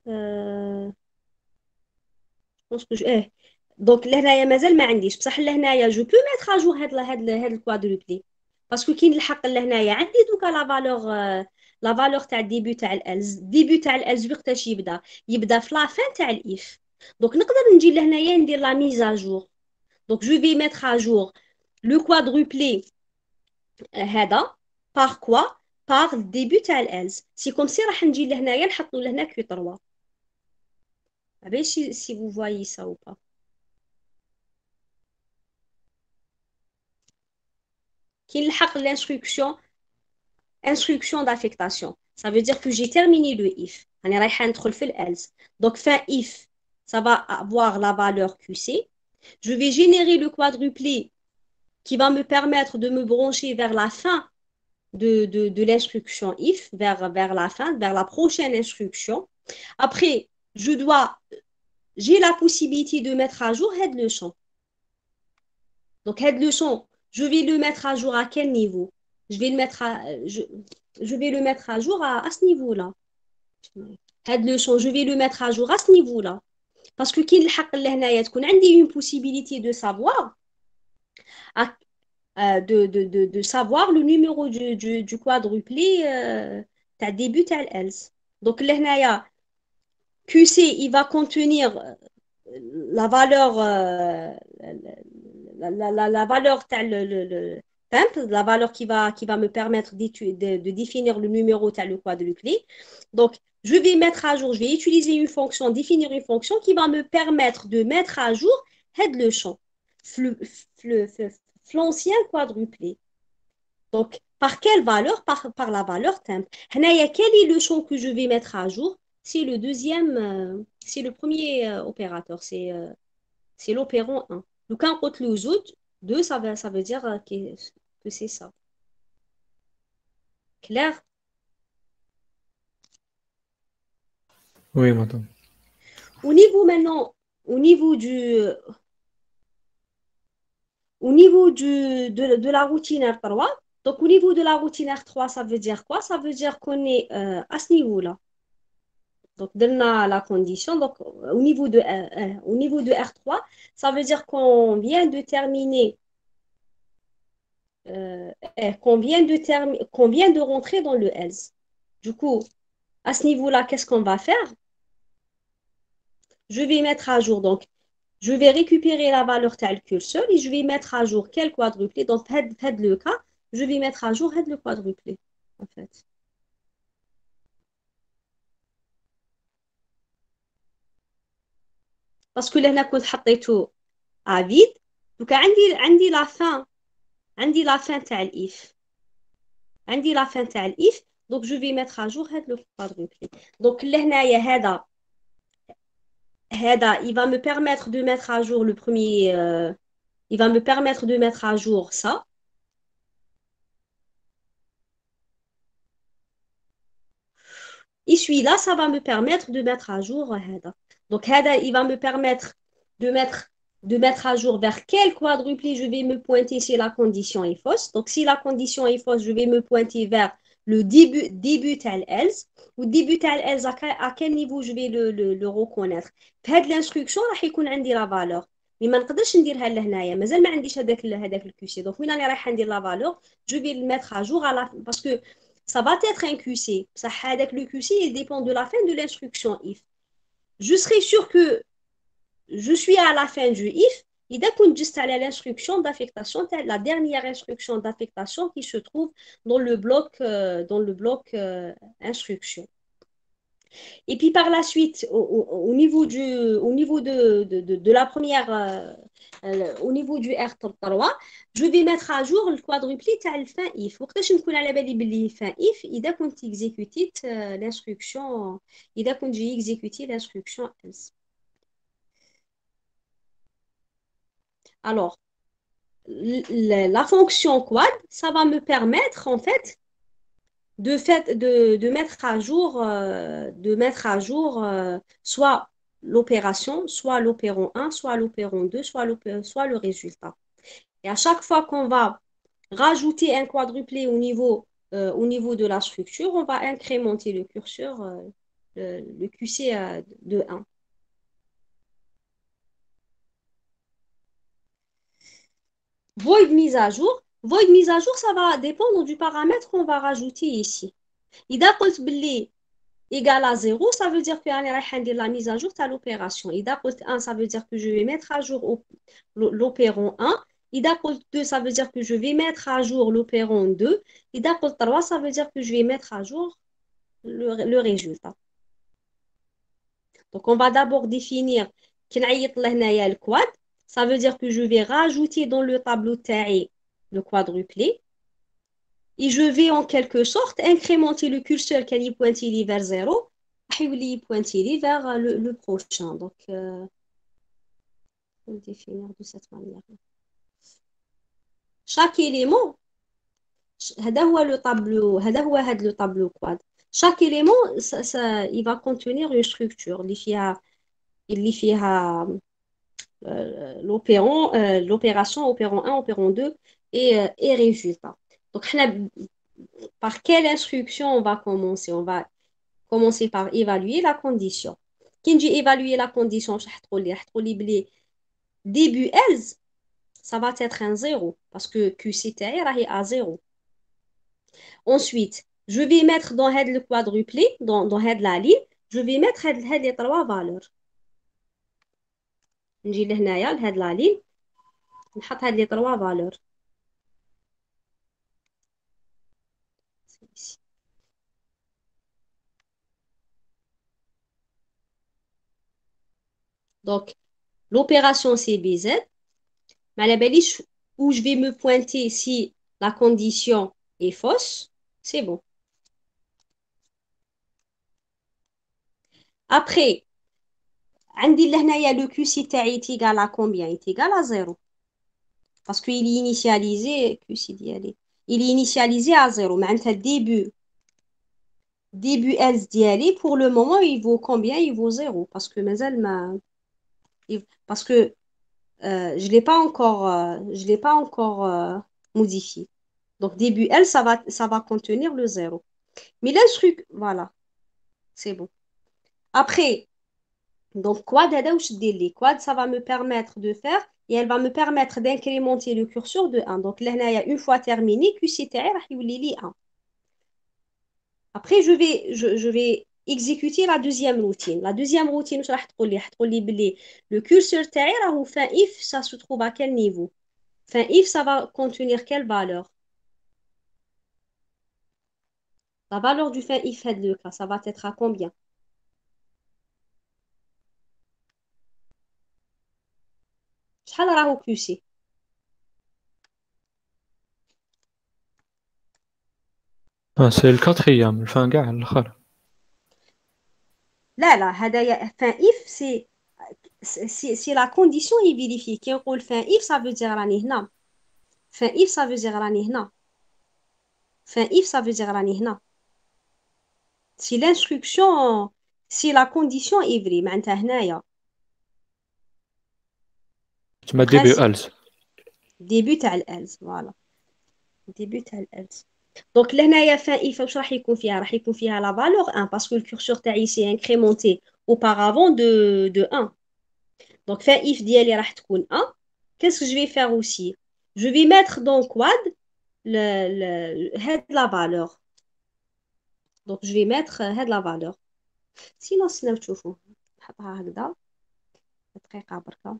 je pense que donc لهنايا مازال ما عنديش بصح لهنايا جو بو ميتر ا جور هاد الكوادروبلي باسكو كاين الحق لهنايا عندي دوكا لا فالور تاع الديبي تاع الالز وقتاش يبدا في لا فان تاع الاف دونك نقدر نجي لهنايا ندير لا ميز جور دونك جو في ميتر ا جور لو كوادروبلي هذا بار كوا بار الديبي تاع الالز سي كوم سي راح نجي لهنايا نحطو لهنا كيو 3 عباية si vous voyez ça ou pas qui l'instruction d'affectation. Ça veut dire que j'ai terminé le if. Donc, fin if, ça va avoir la valeur QC. Je vais générer le quadruplé qui va me permettre de me brancher vers la fin de l'instruction if, vers la fin, vers la prochaine instruction. Après, j'ai la possibilité de mettre à jour head le champ. Donc, head le champ, je vais le mettre à jour à quel niveau? Je vais le mettre à jour à ce niveau-là. Je vais le mettre à jour à ce niveau-là. Parce que qui a une possibilité de savoir, de savoir le numéro du quadruplé début tel else. Donc, QC, il va contenir la valeur la valeur la valeur qui va me permettre de définir le numéro le quadruplé. Donc, je vais mettre à jour, je vais utiliser une fonction, définir une fonction qui va me permettre de mettre à jour le champ, l'ancien quadruplé. Donc, par quelle valeur? Par la valeur temp. Quel est le champ que je vais mettre à jour? c'est le deuxième, c'est le premier opérateur, c'est l'opérant 1. Donc, quand on le zout, 2, ça veut dire que c'est ça. Clair? Oui, madame. Au niveau maintenant, au niveau du, de la routine R3, donc au niveau de la routine R3, ça veut dire quoi? Ça veut dire qu'on est à ce niveau-là. Donc, dans la condition, donc au niveau de R3, ça veut dire qu'on vient de terminer, qu'on vient de rentrer dans le else. Du coup, à ce niveau-là, qu'est-ce qu'on va faire? Je vais mettre à jour, donc, je vais récupérer la valeur telle curseur et je vais mettre à jour quel quadruplé. Donc, faites le cas, je vais mettre à jour le quadruplé, en fait. Parce que là, كنت حطيته à vide. Donc, عندي la fin. عندي la fin تاع الإف. عندي la fin تاع الإف. Donc, je vais mettre à jour le quadruplé. Donc, لهنايا هذا, il va me permettre de mettre à jour le premier. Il va me permettre de mettre à jour ça. Et celui-là, ça va me permettre de mettre à jour هذا. Donc, هذا, il va me permettre de mettre à jour vers quel quadruplé je vais me pointer si la condition est fausse. Donc, si la condition est fausse, je vais me pointer vers le début tel else. Ou début tel else, à quel niveau je vais le reconnaître. بهاد l'instruction راح يكون عندي la valeur. Mais ما نقدرش نديرها لهنايا مازال ما عنديش هذاك الكيسي. Donc, وين راني رايحه ندير la valeur, je vais le mettre à jour à la parce que ça va être un QC. Ça, avec le QC, il dépend de la fin de l'instruction if. Je serai sûr que je suis à la fin du if. Et dès qu'on juste à l'instruction d'affectation, la dernière instruction d'affectation qui se trouve dans le bloc instruction. Et puis par la suite, au niveau de la première, au niveau du R3, je vais mettre à jour le quadruplé تاع الفin if. وقتاش نكون على بالي باللي fin if إذا كنت exécuté l'instruction إذا كنت j'ai exécuté l'instruction else. Alors, la fonction quad, ça va me permettre en fait de mettre à jour soit l'opération, soit l'opérant 1, soit l'opérant 2, soit le résultat. Et à chaque fois qu'on va rajouter un quadruplé au niveau de la structure, on va incrémenter le curseur, le QC de 1. Void mise à jour. Void mise à jour, ça va dépendre du paramètre qu'on va rajouter ici. إذا قلت باللي égal à 0, ça veut dire que je la mise à jour de l'opération. إذا قلت 1, ça veut dire que je vais mettre à jour l'opérant 1. إذا قلت 2, ça veut dire que je vais mettre à jour l'opérant 2. إذا قلت 3, ça veut dire que je vais mettre à jour le résultat. Donc, on va d'abord définir le quad. Ça veut dire que je vais rajouter dans le tableau taillé le quadruplé. Et je vais en quelque sorte incrémenter le curseur qui est pointé vers 0 et pointé vers le prochain. Donc, on va définir de cette manière. Chaque élément, هذا هو le tableau quad. Chaque élément, il va contenir une structure اللي فيها l'opération, opérant 1, opérant 2 et résultat. Donc, par quelle instruction on va commencer? On va commencer par évaluer la condition. Quand j'ai évalué la condition, début else, ça va être un 0 parce que QC est à 0. Ensuite, je vais mettre dans le quadruplé, dans la ligne, je vais mettre les trois valeurs. نجي لهنايا لهاد لا لين نحط هاد لي 3 valeurs. Donc, l'opération c'est BZ. Mais à la balise où je vais me pointer si la condition est fausse, c'est bon. Après, عندي لهنايا le QC تاعي est égal à combien? Il est égal à 0. Parce qu'il est initialisé, QC ديالي. Il est initialisé à 0. معناتها début else ديالي, pour le moment, il vaut combien? Il vaut 0. Parce que مازال ما... Parce que je l'ai pas encore modifié. Donc, début else, ça va contenir le 0. Mais l'instruction, voilà, c'est bon. Après, donc, quad, quad, ça va me permettre de faire, et elle va me permettre d'incrémenter le curseur de 1. Donc, là, il y a une fois terminé, QC تاعي راح يولي لي 1. Après, je vais exécuter la deuxième routine. La deuxième routine, واش راح تقول لي؟ راح تقول لي بلي le curseur تاعي راهو fin if, ça se trouve à quel niveau? Fin if, ça va contenir quelle valeur? La valeur du fin if head le cas, ça va être à combien? شحال راهو QC? سي الكاتريام الفان كاع الاخر. لا هذايا fin if si la condition est vérifiée. كي نقول fin if, ça veut dire راني هنا. Fin if, ça veut dire راني هنا. Fin if, ça veut dire راني هنا. Si l'instruction, si la condition est vraie, معناتها هنايا. تما ديبي الز. début تاع else, voilà. début تاع else. Donc لهنايا fin if واش راح يكون فيها؟ راح يكون فيها la valeur 1 parce que le curseur تاعي s'est incrémenté auparavant de 1. Donc fin if ديالي راح تكون 1. Qu'est-ce que je vais faire aussi? Je vais mettre dans quad la valeur. Donc je vais mettre la valeur. Sinon سناو تشوفوا نحطها هكذا دقيقة بركة.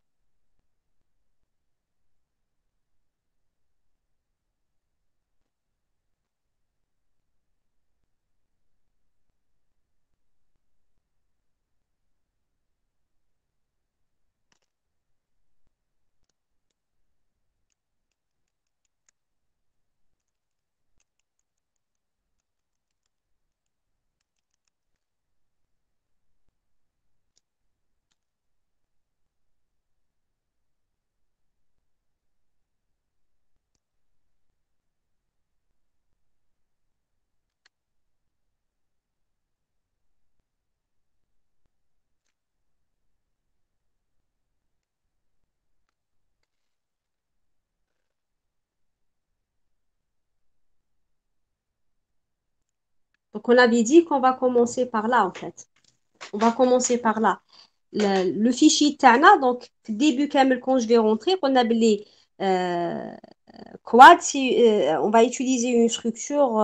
Donc on avait dit qu'on va commencer par là en fait. On va commencer par là. Le fichier تاعنا, donc début كامل quand je vais rentrer, on a appelé quad, on va utiliser une structure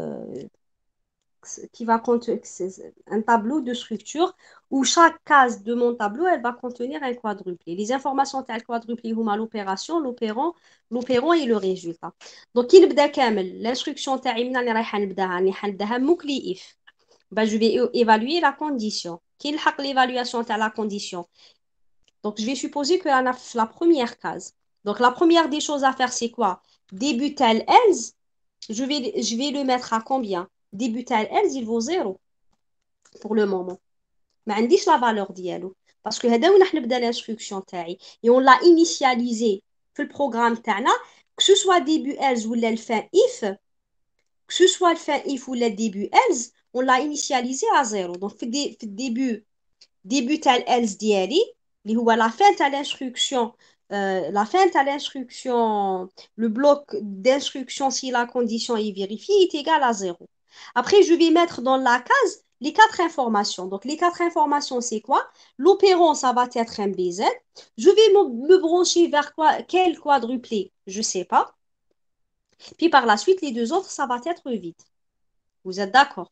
qui va contenir un tableau de structure où chaque case de mon tableau, elle va contenir un quadruplé. Les informations telles quadruplé, l'opération, l'opérant et le résultat. Donc, il بدأ كامل l'instruction تاعي من اللي رايحة نبداها مكلي if. Ben, je vais évaluer la condition. Qui est l'évaluation de la condition? Donc, je vais supposer que la première case. Donc, la première des choses à faire, c'est quoi? Début tel else, je vais le mettre à combien? Début tel else, il vaut 0 pour le moment. Mais on dit la valeur d'yellow. Parce que هذا وين راح نبدا l'instruction تاعي. Et on l'a initialisé في le programme تاعنا, que ce soit début else ou le fin if, que ce soit le fin if ou le début else, on l'a initialisé à 0. Donc, في début تاع else ديالي اللي هو la fin تاع l'instruction, la fin تاع l'instruction, le bloc d'instruction si la condition est vérifiée est égal à 0. Après, je vais mettre dans la case les 4 informations. Donc, les 4 informations, c'est quoi? L'opérant, ça va être un BZ. Je vais me brancher vers quel quadruplé? Je ne sais pas. Puis par la suite, les deux autres, ça va être vide. Vous êtes d'accord?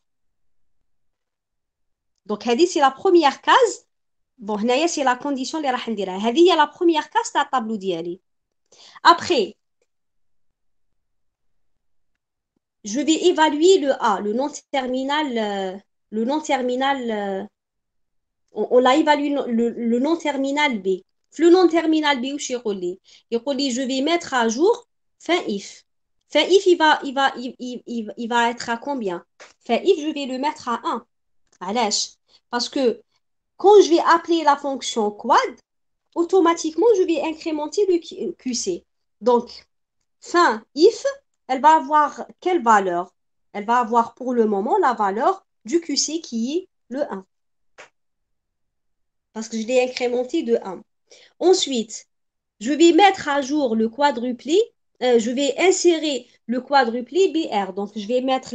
Donc, c'est la première case. Bon, c'est la condition اللي راح نديرها. هذه هي la première case تاع الطابلو ديالي. Après, je vais évaluer le A, le non terminal, le non terminal. On l'a évalué le non terminal B. Le non terminal B où je vais mettre à jour fin if. Fin if, il va être à combien? Fin if, je vais le mettre à 1. Allez, parce que quand je vais appeler la fonction quad, automatiquement, je vais incrémenter le QC. Donc, fin if, elle va avoir quelle valeur? Elle va avoir pour le moment la valeur du QC qui est le 1. Parce que je l'ai incrémenté de 1. Ensuite, je vais mettre à jour le quadruplé. Je vais insérer le quadruplé BR. Donc, je vais mettre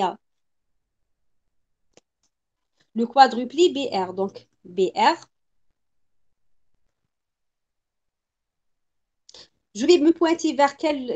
le quadruplé BR. Donc, BR. Je vais me pointer vers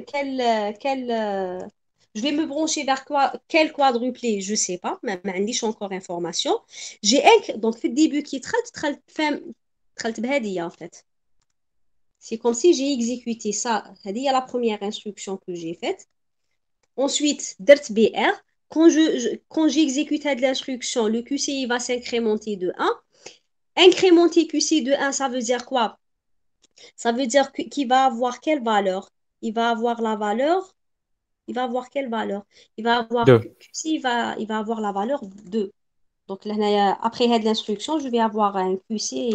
je vais me brancher vers quoi, quel quadruplé, je ne sais pas, mais je n'ai encore information. Donc, في الديبut qui دخلت بهذه en fait. C'est comme si j'ai exécuté ça. C'est la première instruction que j'ai faite. Ensuite, DERT BR. Quand j'exécute l'instruction, le QCI va s'incrémenter de 1. Incrémenter QCI de 1, ça veut dire quoi? Ça veut dire qu'il va avoir quelle valeur? Il va avoir la valeur. Il va avoir quelle valeur? Il va avoir 2. QCI, il va avoir la valeur 2. Donc, là, après l'instruction, je vais avoir un QCI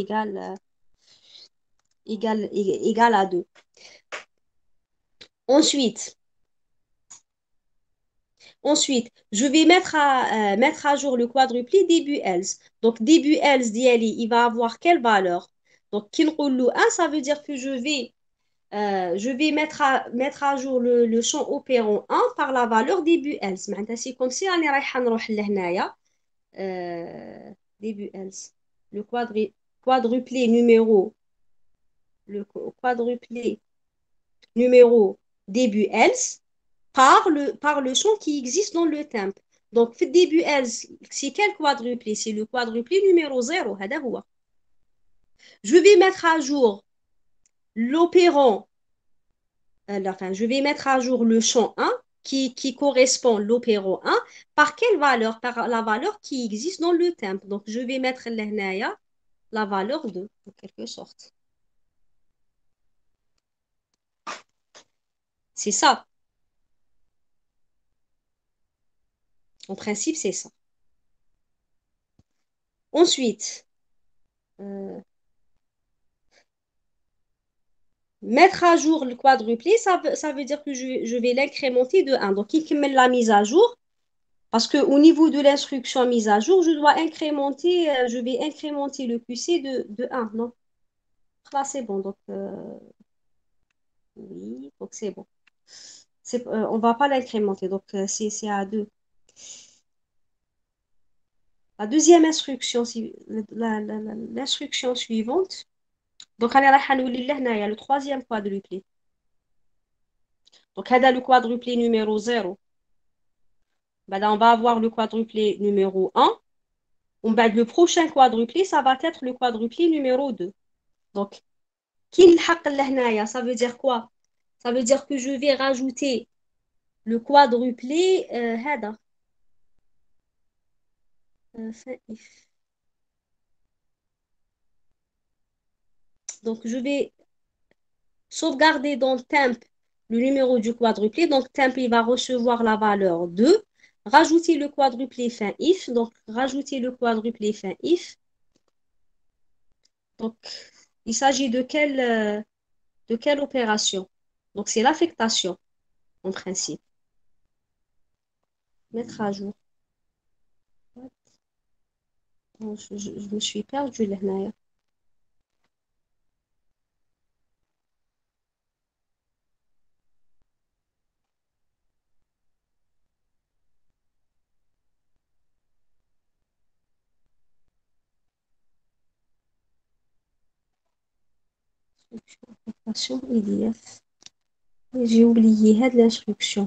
égal à 2. Ensuite, je vais mettre à jour le quadruplé début else. Donc, début else d'ILI, il va avoir quelle valeur? Donc, qu'il roule 1, ça veut dire que je vais mettre à jour le champ opérant 1 par la valeur début else. معناتها c'est comme si أنا رايحة نروح لهنايا début else. Le quadruplé numéro le quadruplé numéro début else par le champ qui existe dans le temp. Donc, في début else, c'est quel quadruplé? C'est le quadruplé numéro 0. هذا هو. Je vais mettre à jour l'opérant, enfin, je vais mettre à jour le champ 1 qui correspond à l'opérant 1 par quelle valeur? Par la valeur qui existe dans le temp. Donc, je vais mettre لهنايا la valeur 2, en quelque sorte. C'est ça. En principe, c'est ça. Ensuite, euh, mettre à jour le quadruplé, ça veut dire que je vais l'incrémenter de 1. Donc, il met la mise à jour. Parce qu'au niveau de l'instruction mise à jour, je vais incrémenter le QC de 1. Non, là, c'est bon. Donc, oui, donc c'est bon. On ne va pas l'incrémenter. Donc, c'est à 2. La deuxième instruction, l'instruction suivante. Donc, il y a le troisième quadruplé. Donc, il y a le quadruplé numéro 0. Ben, on va avoir le quadruplé numéro 1. Ben, le prochain quadruplé, ça va être le quadruplé numéro 2. Donc, ça veut dire quoi? Ça veut dire que je vais rajouter le quadruplé هذا. Donc, je vais sauvegarder dans le temp le numéro du quadruplé. Donc, temp, il va recevoir la valeur 2. Rajouter le quadruplé fin if. Donc, rajouter le quadruplé fin if. Donc, il s'agit de quelle opération? Donc, c'est l'affectation, en principe. Mettre à jour. Bon, je me suis perdue là. Instruction EDF. J'ai oublié l'instruction.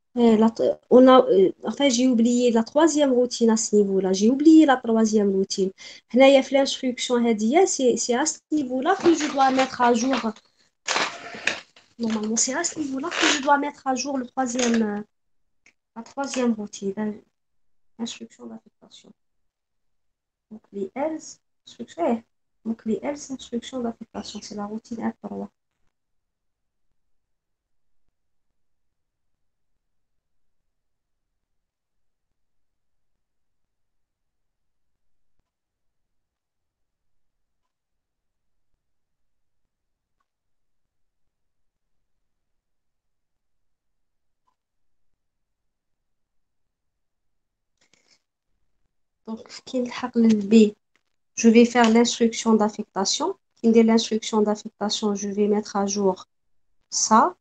Enfin, j'ai oublié la troisième routine à ce niveau-là. J'ai oublié la troisième routine. Là, il y a l'instruction هذه, c'est à ce niveau-là que je dois mettre à jour. Normalement, c'est à ce niveau-là que je dois mettre à jour la troisième routine, l'instruction d'affectation. Donc, les else, instruction, donc les else, instruction d'affectation, c'est la routine F3. Donc, كي نلحق للبي je vais faire l'instruction d'affectation. Dès l'instruction d'affectation, je vais mettre à jour ça.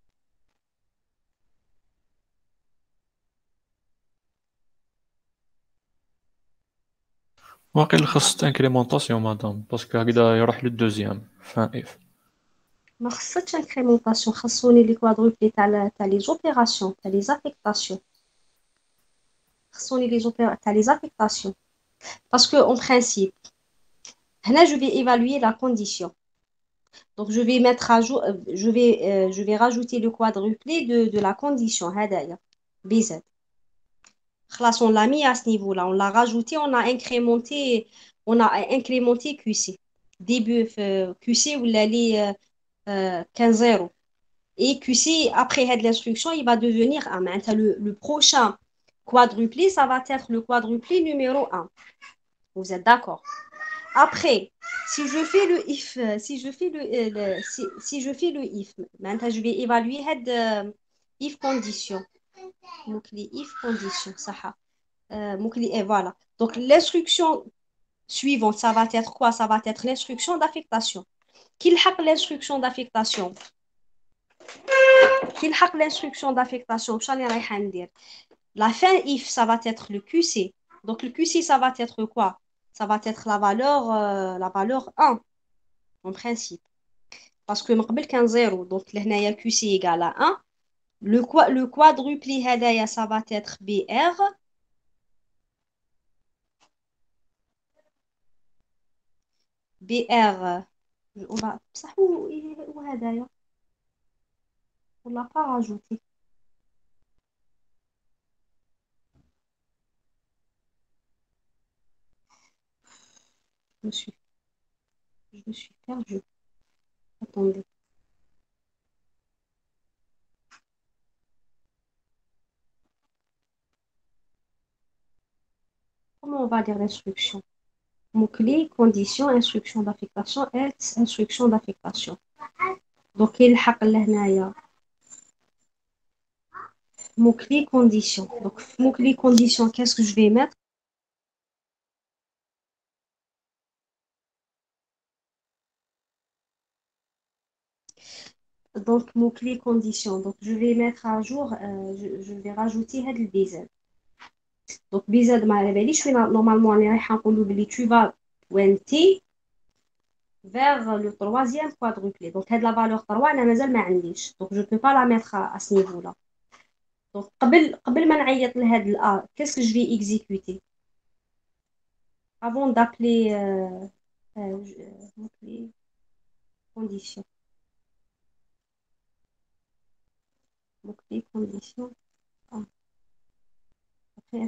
واقيلا خاص انكريمونطاسيون مدام باسكو هكذا يروح للدوزيام فان اف. ما خصتش incrémentation, خصوني les quadruplés تاع les opérations, تاع les affectations. خصوني تاع les affectations. Parce que en principe, هنا je vais évaluer la condition. Donc je vais mettre à jour, je vais rajouter le quadruplé de la condition هدايا BZ. خلاص on l'a mis à ce niveau-là, on l'a rajouté, on a incrémenté QC. Début QC ou l'aller 15-0. Et QC, après l'instruction, il va devenir 1. Maintenant, le prochain quadruplé, ça va être le quadruplé numéro 1. Vous êtes d'accord? Après, si je fais le if, si je fais le if, maintenant je vais évaluer if condition. Donc les if condition, ça. Et voilà. Donc l'instruction suivante, ça va être quoi? Ça va être l'instruction d'affectation. Qu'il hack l'instruction d'affectation. Qu'il hack l'instruction d'affectation. La fin if, ça va être le QC. Donc le QC, ça va être quoi? Ça va être la valeur 1, en principe. Parce que مقبل كان 0. Donc لهنايا QC égale à 1. Le quadruplé هدايا, ça va être BR. BR. بصح وهدايا on l'a pas rajouté. Je me suis, je me suis perdue. Attendez. Comment on va lire l'instruction? Mot-clé, condition, instruction d'affectation, else, instruction d'affectation. Donc, il y a mot-clé, condition. Donc, mot-clé, condition, qu'est-ce que je vais mettre? Donc, mot-clé, condition. Donc, je vais mettre à jour, je vais rajouter le BZ. Donc, BZ, je suis normalement, tu vas pointer vers le troisième quadruplé. Donc, la valeur 3, elle n'est pas donc je ne peux pas la mettre à ce niveau-là. Donc, قبل ما نعيط لهاد الA, qu'est-ce que je vais exécuter? Avant d'appeler condition. Donc, les conditions. Ah, après,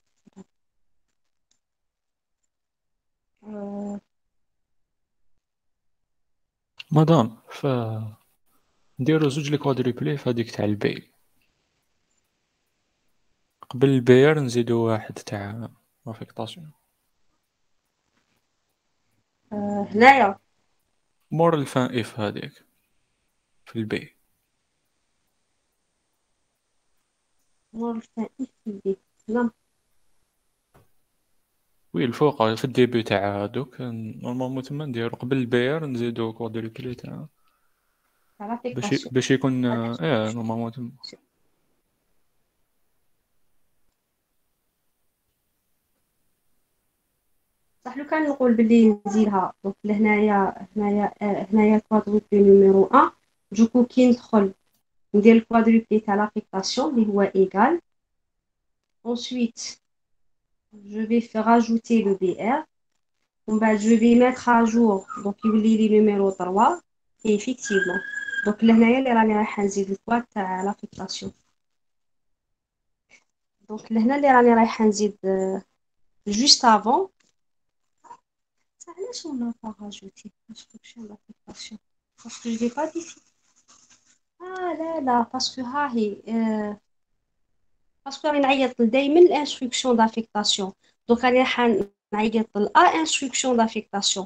مدام نديرو زوج لي كوادريبلي في هذيك تاع البي قبل البير نزيدو واحد تاع افيكطاسيون هنايا مور الفان اف هذيك في البي. مور البيت نعم. وي الفوق في الديبي تاع هادوك نورمالمون تما نديرو قبل البير نزيدو كوادريبلي تاع باش يكون نورمالمون تما. صح لو كان نقول باللي نزيدها دونك هنايا كوادروبلي نيميرو 1 دوكو كي ندخل ندير الكوادروبلي تاع لافيكاسيون اللي هو ايغال ensuite je vais faire rajouter le BR je vais mettre à jour donc يولي لي نيميرو 3 et effectivement donc لهنايا اللي راني رايحه نزيد الكواد تاع لافيكاسيون دونك لهنا اللي راني رايحه نزيد juste avant. علاش on n'a pas rajouté instruction d'affectation? Parce que je l'ai pas dit. Ah là, parce que ها هي parce que راني نعيط دايما l'instruction d'affectation. Donc راني راح نعيط ل instruction d'affectation.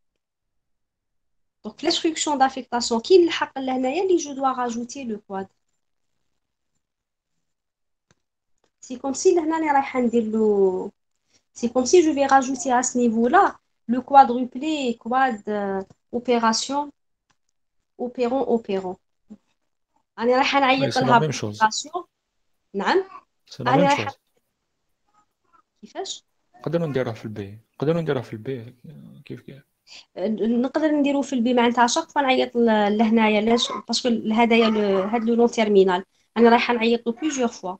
Donc l'instruction d'affectation كي نلحق لهنايا اللي je dois rajouter le quad. C'est comme si لهنا راني رايحه ندير له C'est comme si je vais rajouter à ce niveau-là le quadruplé, quad, opération, opérant, opérant. أنا رايحة Oui, نعيط c'est la لها même chose. بأوبيراسيون. نعم. C'est la أنا même رايحة. chose. كيفاش؟ نقدروا نديروها في البي، نقدروا نديروها في البي كيف كيف. نقدر نديرو في البي معناتها شاك فوا نعيط لهنايا. علاش؟ باسكو هذايا هاد لو لون تيرمينال انا رايحه نعيط له بليزيور فوا.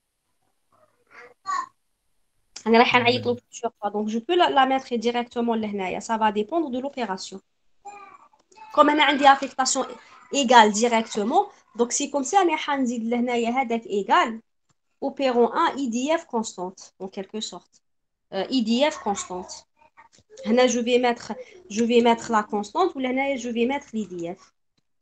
انا رايحه نعيط له Oui. بليزيور فوا دونك جو بو لا ميتر ديريكتومون لهنايا. سا فا ديبوندر دو لوبيراسيون. كوم انا عندي افيكتاسيون ايغال ديريكتومون دونك سي كوم سي انا حنزيد لهنايا هذاك ايغال اوبيرون 1 اي دي اف كونستانت en quelque sorte. اي دي اف كونستانت. هنا جو في mettre la constante ولهنايا جو في mettre لي دي اف.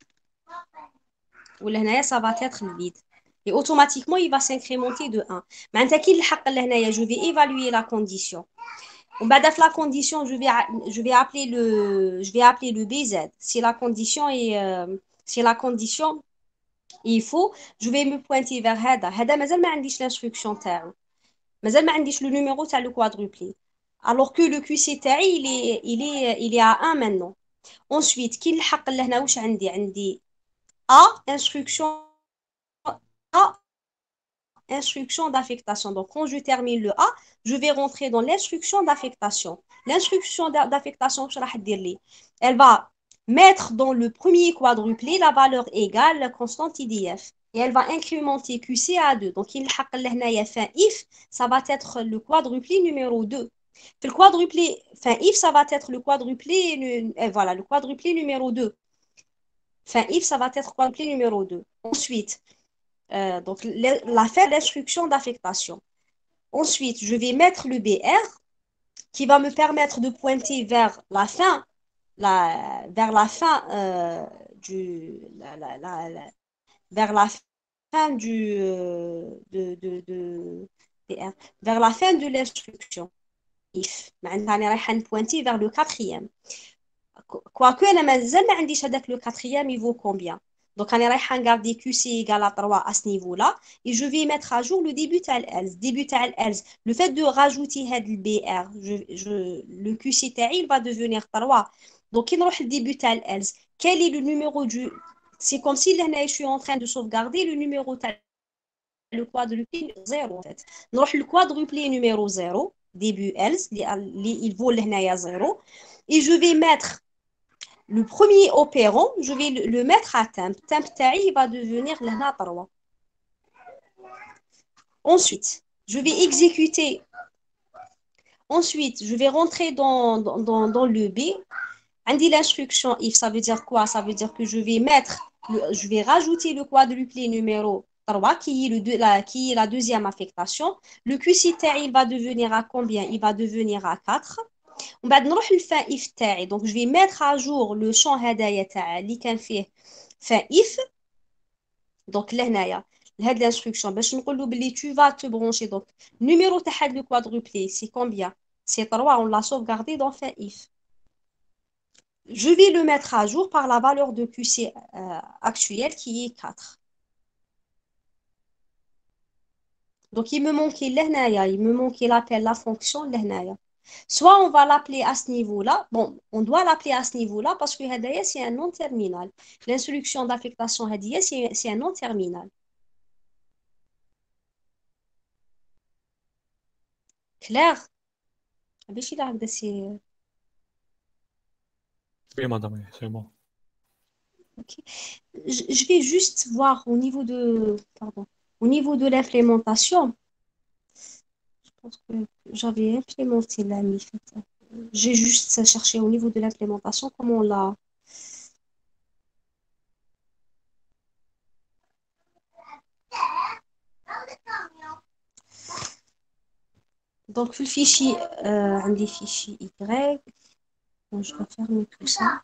ولهنايا ça va être le vide. Et automatiquement, il va s'incrémenter de 1. معناتها كي نلحق لهنايا je vais évaluer la condition. ومن بعد في la condition, je vais appeler le BZ. Si la condition il faut, je vais me pointer vers هذا مازال ما عنديش l'instruction تاعو. مازال ما عنديش le numéro تاع le quadruplé. Alors que le QC تاعي il est à 1 maintenant. Ensuite, كي نلحق لهنا واش عندي A instruction A instruction d'affectation. Donc, quand je termine le A, je vais rentrer dans l'instruction d'affectation. L'instruction d'affectation, elle va mettre dans le premier quadruplé la valeur égale la constante IDF. Et elle va incrémenter QC à 2. Donc, il fin if, ça va être le quadruplé numéro 2. Le quadruplé, fin if, ça va être le quadruplé, voilà, le quadruplé numéro 2. Fin if, ça va être le quadruplé numéro 2. Ensuite, donc, la fin de l'instruction d'affectation. Ensuite, je vais mettre le BR qui va me permettre de pointer vers la fin, vers la fin vers la fin BR, vers la fin de l'instruction. If, معناتها رايحة نبوينتي vers le quatrième. Quoique, أنا مازال ما عنديش هذاك le quatrième, il vaut combien? Donc, on va garder QC égale à 3 à ce niveau-là. Et je vais mettre à jour le début de l'ELS. Début de l'ELS. Le fait de rajouter le BR, le QC il va devenir 3. Donc, il le début de l'ELS. Quel est le numéro du... C'est comme si je suis en train de sauvegarder le numéro de le quadruplé 0 en fait. Le quadruplé numéro 0, début ELS, il vaut le 0. Et je vais mettre le premier opérant, je vais le mettre à temp. Temp taï va devenir le 3. Ensuite, je vais exécuter. Ensuite, je vais rentrer dans le B. Andi l'instruction if, ça veut dire quoi? Ça veut dire que je vais rajouter le quadruplé numéro 3 qui est la deuxième affectation. Le QC il va devenir à combien? Il va devenir à 4. ومن بعد نروح للفان اف تاعي. دونك جو في ميتر ا جور لو شون هدايا تاع اللي كان فيه فان اف. دونك لهنايا لهاد لانستركسيون باش نقولوا بلي tu vas te brancher. دونك النيميرو تاع هاد لو كوادروبلي سي كومبيان؟ سي 3. on l'a sauvegardé dans fin if. Je vais le mettre à jour par la valeur de QC actuelle qui est 4. Donc il me manquait لهنايا, il me manquait l'appel, la fonction لهنايا. Soit on va l'appeler à ce niveau-là. Bon, on doit l'appeler à ce niveau-là parce que هدايا c'est un non terminal. L'instruction d'affectation هدايا c'est un non terminal. Claire? باش يلا هكذا سي. Oui, madame, c'est bon. Ok. Je vais juste voir au niveau de, pardon, au niveau de l'implémentation. Je pense que j'avais implémenté la MIF. J'ai juste cherché au niveau de l'implémentation comment on l'a. Donc, le fichier, un des fichiers Y. Donc, je vais fermer tout ça.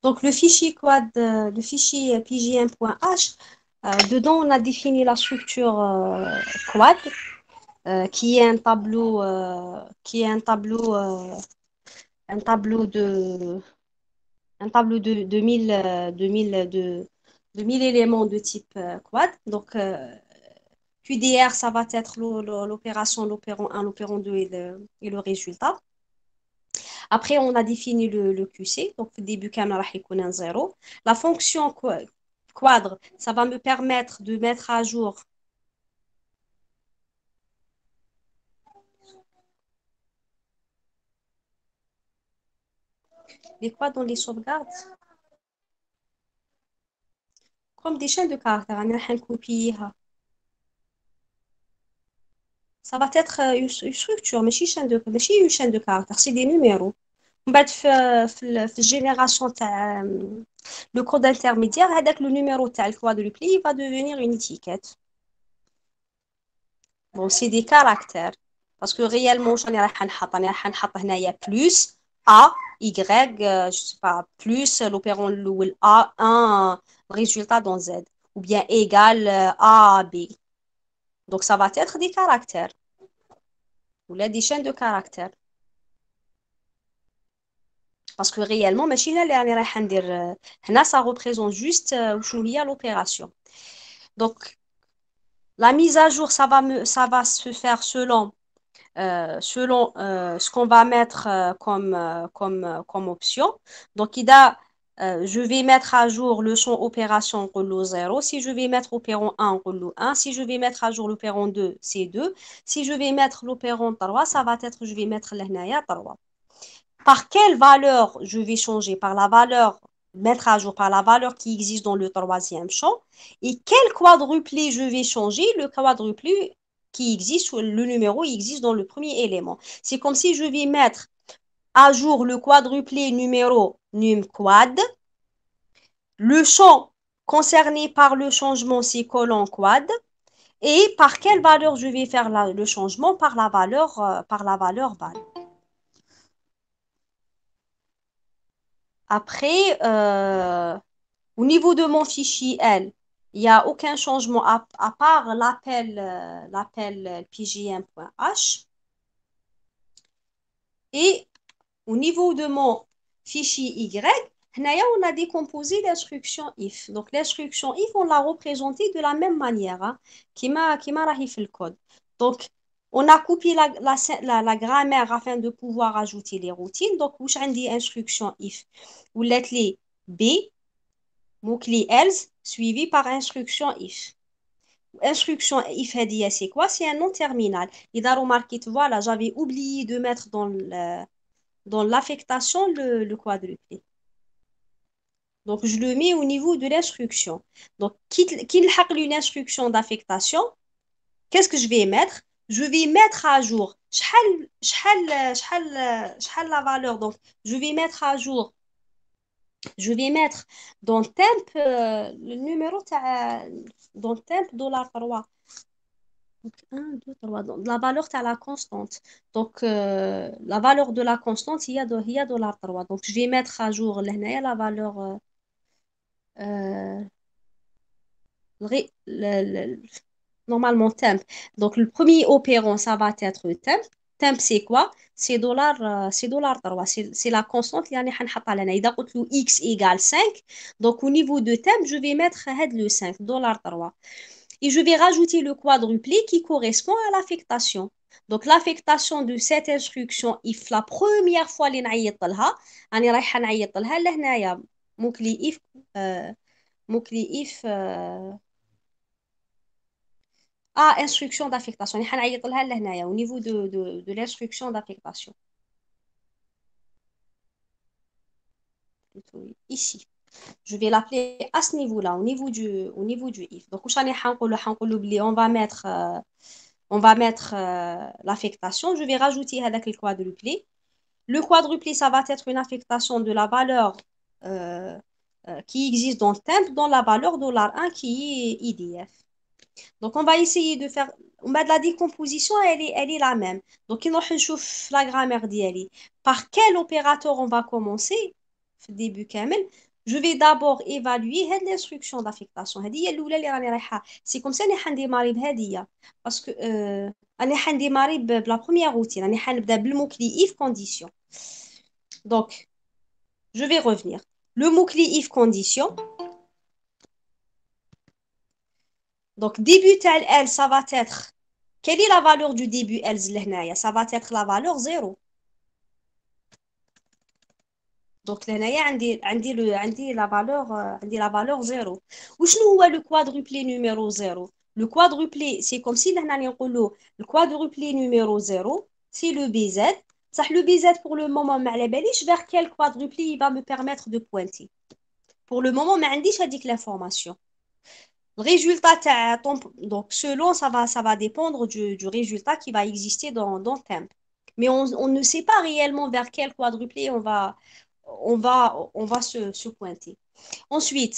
Donc, le fichier quad, le fichier pgm.h, dedans, on a défini la structure quad, qui est un tableau, un tableau de, un tableau de 1000, de 1000 éléments de type quad. Donc, QDR, ça va être l'opération, l'opérant 1, l'opérant 2 et le résultat. Après, on a défini le QC. Donc, au début, كامل راح يكون un 0. La fonction quadre, ça va me permettre de mettre à jour. Les quadres dans les sauvegardes, comme des chaînes de caractères. أنا راح نكوبيها. Ça va être une structure, ماشي une chaîne de caractères, c'est des numéros. من بعد في الجينيراسيون تاع le code intermédiaire, هذاك le numéro تاع الكوادرupli va devenir une étiquette. Bon, c'est des caractères. Parce que réellement, je vais نحط هنايا plus A, Y, je sais pas, plus l'opérant الأول A, un résultat dans Z. Ou bien égal A, B. Donc, ça va être des caractères. Ou là, des chaînes de caractères. Parce que réellement, machine اللي رايحة ندير هنا, ça représente juste شنو هي l'opération. Donc, la mise à jour, ça va se faire selon ce qu'on va mettre comme option. Donc, je vais mettre à jour le champ opération rouleau 0. Si je vais mettre opérant 1, rouleau 1. Si je vais mettre à jour l'opérant 2, c'est 2. Si je vais mettre l'opérant 3, ça va être, je vais mettre l'hnaya 3. Par quelle valeur je vais changer? Par la valeur, mettre à jour par la valeur qui existe dans le troisième champ. Et quel quadruplé je vais changer? Le quadruplé qui existe, le numéro existe dans le premier élément. C'est comme si je vais mettre à jour le quadruplé numéro numquad. Le champ concerné par le changement, c'est colon quad. Et par quelle valeur je vais faire le changement? Par la valeur val. Après, au niveau de mon fichier L, il n'y a aucun changement à part l'appel pgm.h. Et au niveau de mon fichier Y, on a décomposé l'instruction if. Donc l'instruction if, on l'a représentée de la même manière qui m'a fait le code. Donc on a coupé la grammaire afin de pouvoir ajouter les routines. Donc où j'ai dit instruction if, ou les B, mot-clé else, suivi par instruction if. Instruction if, c'est quoi? C'est un nom terminal. Il a remarqué, voilà, j'avais oublié de mettre dans l'affectation le quadruplé. Donc, je le mets au niveau de l'instruction. Donc, qu'il une instruction d'affectation, qu'est-ce que je vais mettre? Je vais mettre à jour la valeur. Donc, je vais mettre à jour. Je vais mettre dans temp le numéro dans temp $3. Donc, 1, 2, 3. Donc, la valeur de la constante. Donc, la valeur de la constante, il y a $3. Donc, je vais mettre à jour la valeur normalement temp. Donc, le premier opérant, ça va être temp. Temp, c'est quoi? C'est $3. C'est la constante. X égale 5. Donc, au niveau de temp, je vais mettre le 5, $3. Et je vais rajouter le quadruplé qui correspond à l'affectation. Donc, l'affectation de cette instruction, if la première fois اللي نعيط لها أنا رايحة نعيط لها لهنايا مو-كلي if مو-كلي if instruction d'affectation. رايحة نعيط لها لهنايا au niveau de l'instruction d'affectation. Ici. Je vais l'appeler à ce niveau-là, au niveau du if. Donc, on va mettre l'affectation. Je vais rajouter avec le quadruplé. Le quadruplé, ça va être une affectation de la valeur qui existe dans le temp, dans la valeur $1 qui est IDF. Donc, on va essayer de faire. De la décomposition, elle est la même. Donc, on va voir la grammaire d'y aller. Par quel opérateur on va commencer? Début camel. je vais d'abord évaluer هاد l'instruction d'affectation. هذه هي الأولى اللي راني رايحة. C'est comme ça راني حنديماري بهذه. Parce que راني حنديماري بلا première routine. راني حنبدا بالمot-clé if condition. Donc, je vais revenir. Le mot-clé if condition. Donc, début tel else, ça va être... Quelle est la valeur du début else لهنايا? Ça va être la valeur 0. Donc لهنايا عندي la valeur 0. وشنو هو le quadruplé numéro 0? Le quadruplé, c'est comme si لهنا نقولوا le quadruplé numéro 0, c'est le BZ. صح le BZ pour le moment ما على باليش vers quel quadruplé il va me permettre de pointer. Pour le moment ما عنديش هذيك l'information. Le résultat donc selon ça va dépendre du résultat qui va exister dans temp. Mais on ne sait pas réellement vers quel quadruplé on va se pointer. Ensuite,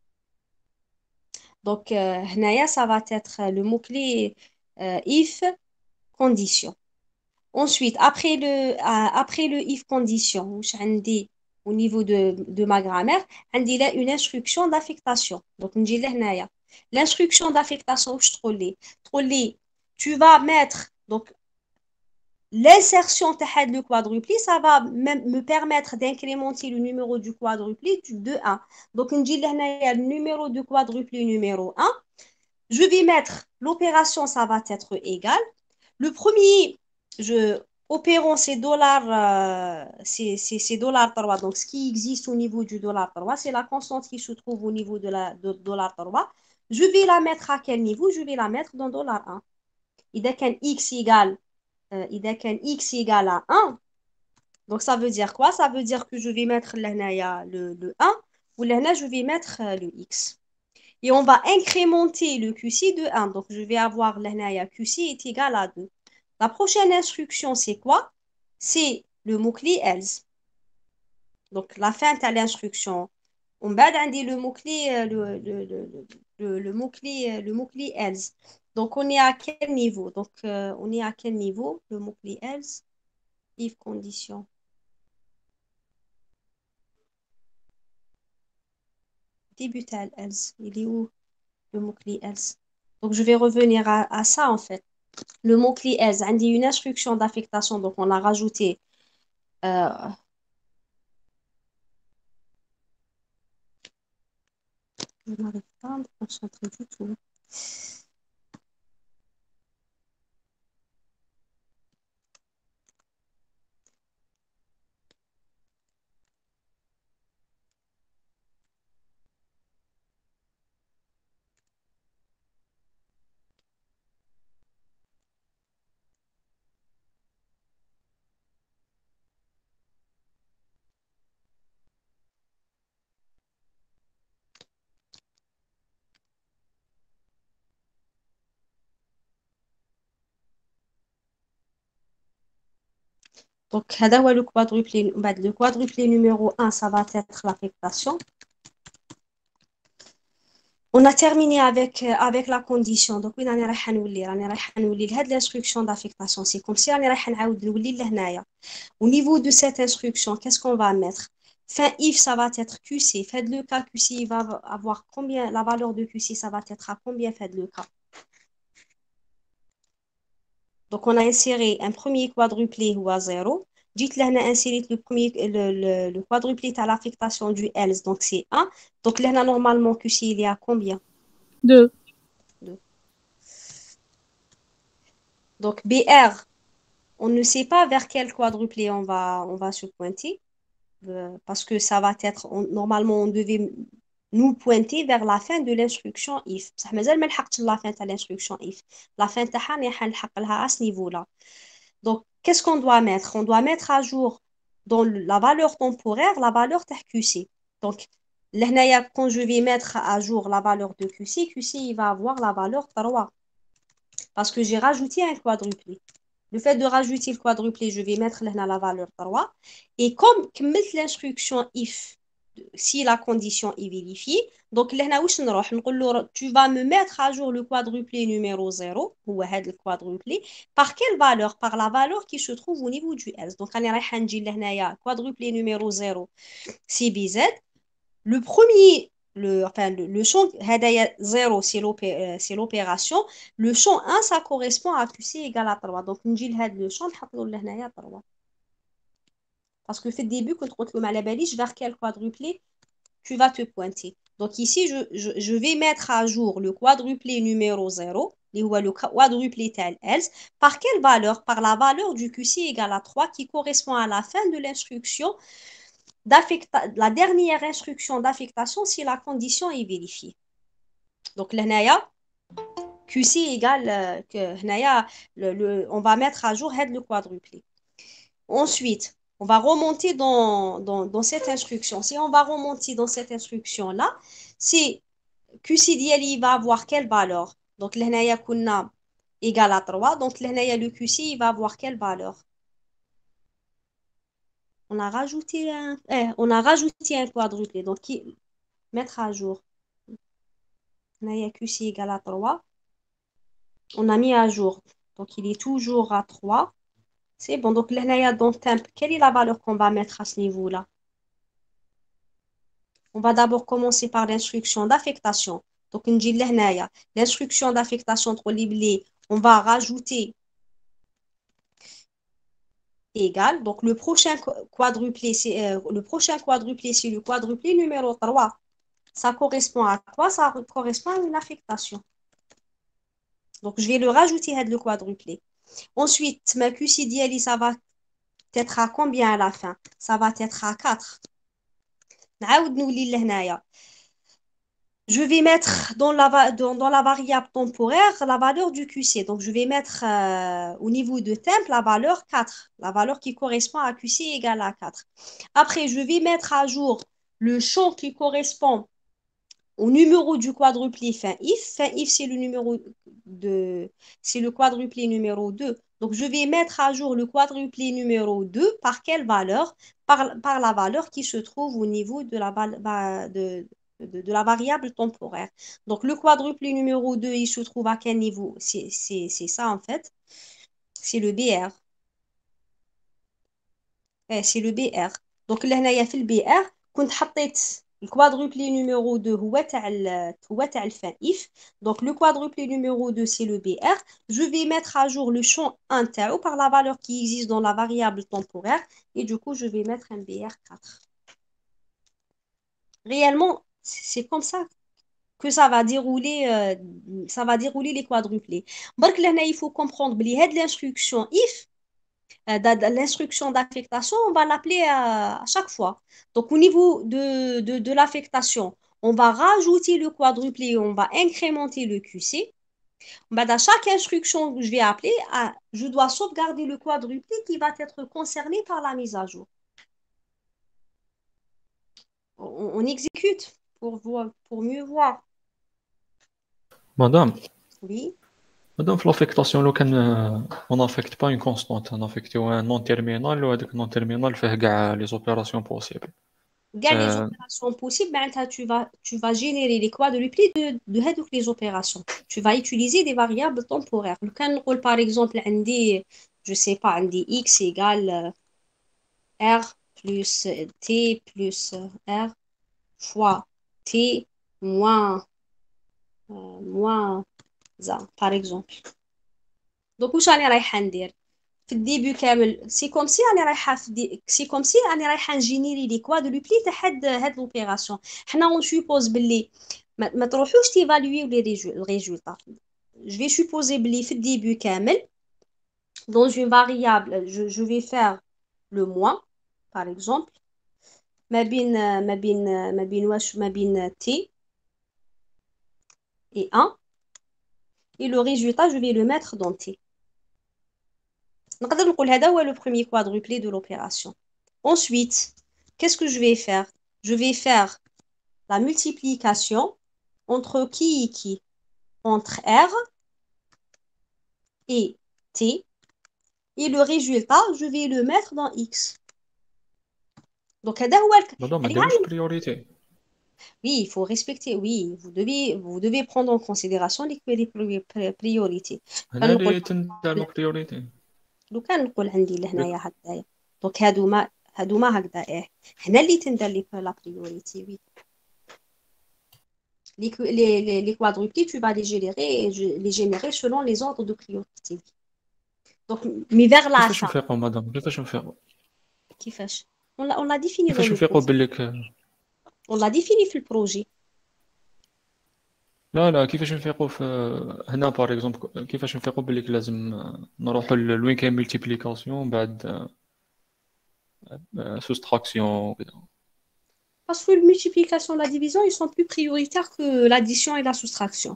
donc هنايا ça va être le mot-clé if condition. Ensuite, après le if condition, au niveau de ma grammaire, عندي là une instruction d'affectation. Donc نجي لهنايا. L'instruction d'affectation واش تقول لي tu vas mettre donc l'insertion de le quadruplé, ça va me permettre d'incrémenter le numéro du quadruplé de 1. Donc, on dit le numéro du quadruplé numéro 1. Je vais mettre l'opération, ça va être égal. Le premier, opérons ces dollars, c'est dollar 3. Donc, ce qui existe au niveau du dollar 3, c'est la constante qui se trouve au niveau de dollar 3. Je vais la mettre à quel niveau? Je vais la mettre dans dollar 1. Et dès qu'un x égale إذا كان x égale à 1, donc ça veut dire quoi? Ça veut dire que je vais mettre le 1 ou là je vais mettre le x. Et on va incrémenter le QC de 1. Donc je vais avoir là QC est égal à 2. La prochaine instruction, c'est quoi? C'est le mot-clé else. Donc la fin de l'instruction. On va dire le mot-clé le mot-clé else. Donc, on est à quel niveau? Donc, on est à quel niveau? Le mot-clé else, if condition. Début else. Il est où le mot-clé else? Donc, je vais revenir à ça, en fait. Le mot-clé else, on dit une instruction d'affectation. Donc, on a rajouté... je n'arrive pas à me concentrer du tout. Donc, le quadruplé numéro 1, ça va être l'affectation. On a terminé avec la condition. Donc, راني رايحه نولي لهاد l'instruction d'affectation. C'est comme si راني رايحه نعاود نولي لهنايا. Au niveau de cette instruction, qu'est-ce qu'on va mettre? Fin if, ça va être QC. Faites le cas QC, il va avoir combien? La valeur de QC, ça va être à combien? Faites le cas. Donc, on a inséré un premier quadruplé ou à 0. Dites là, on a inséré le quadruplé à l'affectation du else, donc c'est 1. Donc là, normalement, QC, il est à combien? 2. Donc BR, on ne sait pas vers quel quadruplé on va se pointer. Parce que ça va être, normalement, on devait nous pointer vers la fin de l'instruction if. Ça مازال ما لحقتش la fin de l'instruction if. La fin تاعها راني حنلحق لها à ce niveau-là. Donc, qu'est-ce qu'on doit mettre? On doit mettre à jour dans la valeur temporaire, la valeur de QC. Donc, là, quand je vais mettre à jour la valeur de QC, QC il va avoir la valeur 3. Parce que j'ai rajouté un quadruplé. Le fait de rajouter le quadruplé, je vais mettre là la valeur 3. Et comme l'instruction if, si la condition est vérifiée, donc là, tu vas me mettre à jour le quadruplé numéro 0, ou le quadruplé, par quelle valeur? Par la valeur qui se trouve au niveau du S. Donc, on va dire quadruplé numéro 0, c'est BZ. Le premier, le champ هدايا 0, c'est l'opération. Le champ 1, ça correspond à QC égale à 3. Donc, نجي لهاد le champ نحط له لهنايا 3. Parce que fait le début, quand on te le vers quel quadruplé tu vas te pointer. Donc ici, je vais mettre à jour le quadruplé numéro 0, le quadruplé tel else. Par quelle valeur? Par la valeur du QC égale à 3 qui correspond à la fin de l'instruction la dernière instruction d'affectation si la condition est vérifiée. Donc là, QC égale, on va mettre à jour le quadruplé. Ensuite, on va remonter dans cette instruction. Si on va remonter dans cette instruction-là, c'est QC il va avoir quelle valeur? Donc, là, kunna égal à 3. Donc, là, le QC, il va avoir quelle valeur? On a rajouté un quadruplé. Donc, mettre à jour. Là, QC égal à 3. On a mis à jour. Donc, il est toujours à 3. C'est bon. Donc, là, dans temp, quelle est la valeur qu'on va mettre à ce niveau-là? On va d'abord commencer par l'instruction d'affectation. Donc, l'instruction d'affectation, on va rajouter égal. Donc, le prochain quadruplé, c'est le quadruplé numéro 3. Ça correspond à quoi? Ça correspond à une affectation. Donc, je vais le rajouter le quadruplé. Ensuite, ma QCDL, ça va être à combien à la fin? Ça va être à 4. Je vais mettre dans la variable temporaire la valeur du QC. Donc, je vais mettre au niveau de temp la valeur 4. La valeur qui correspond à QC égale à 4. Après, je vais mettre à jour le champ qui correspond au numéro du quadruplé fin if. Fin if, c'est c'est le quadruplé numéro 2. Donc, je vais mettre à jour le quadruplé numéro 2 par quelle valeur? Par la valeur qui se trouve au niveau de la variable temporaire. Donc, le quadruplé numéro 2, il se trouve à quel niveau? C'est ça, en fait. C'est le BR. C'est le BR. Donc, là, il y a fait le BR. كنت حطيت الكوادروبلي numéro 2 هو تاع الفان if. Donc, le quadruplé numéro 2, c'est le BR. Je vais mettre à jour le champ interne par la valeur qui existe dans la variable temporaire. Et du coup, je vais mettre un BR4. Réellement, c'est comme ça que ça va dérouler les quadruplés. Donc, là, il faut comprendre que l'instruction if, l'instruction d'affectation, on va l'appeler à chaque fois. Donc, au niveau de l'affectation, on va rajouter le quadruplé, on va incrémenter le QC. Dans chaque instruction que je vais appeler, je dois sauvegarder le quadruplé qui va être concerné par la mise à jour. On exécute pour mieux voir. Madame, Oui. Madame, l'affectation, on n'affecte pas une constante, on affecte un non-terminal, ou avec non-terminal fait les opérations possibles. Les opérations possibles, tu vas générer les quadruplés de les opérations. Tu vas utiliser des variables temporaires. Par exemple, je sais pas, x égale r plus t plus r fois t moins 1, par exemple. Donc, où j'allais رايحة ندير في الديبي كامل سي كوم سي راني رايحه سي كوم سي راني رايحه نجينيري لي كوادروبلي تاع هاد لوبيراسيون. حنا اون سوبوز بلي ما تروحوش تيفالويو لي ريزولطا. جو في سوبوزي بلي في الديبي كامل dans une variable je vais faire le moins par exemple ما بين t et 1 et le résultat je vais le mettre dans t. نقدر نقول هذا هو le premier quadruplé de l'opération. Ensuite, qu'est-ce que je vais faire? Je vais faire la multiplication entre qui et qui? Entre R et T. Et le résultat, je vais le mettre dans X. Donc, Madame, ما دايرش priorité. Oui, il faut respecter. Oui, vous devez prendre en considération les priorités. هنا اللي تندار priorité. لو كان نقول عندي لهنايا هكذايا. دونك هادوما هكذا هنا اللي تندار لي لا بريوريتي. وي Les quadruplés, tu vas les générer selon les ordres de priorité. Donc, mais vers la كيفاش fin, نفيقوا مدام كيفاش نفيقوا كيفاش on l'a défini dans كيفاش le نفيقوا cours. بالك On l'a défini في البروجي. لا لا كيفاش نفيقوا في هنا باغ اكزومبل كيفاش نفيقوا بالك لازم نروحوا لوين كاين ملتيبليكاسيون بعد سوستراكسيون وكذا Parce que la multiplication et la division, ils sont plus prioritaires que l'addition et la soustraction.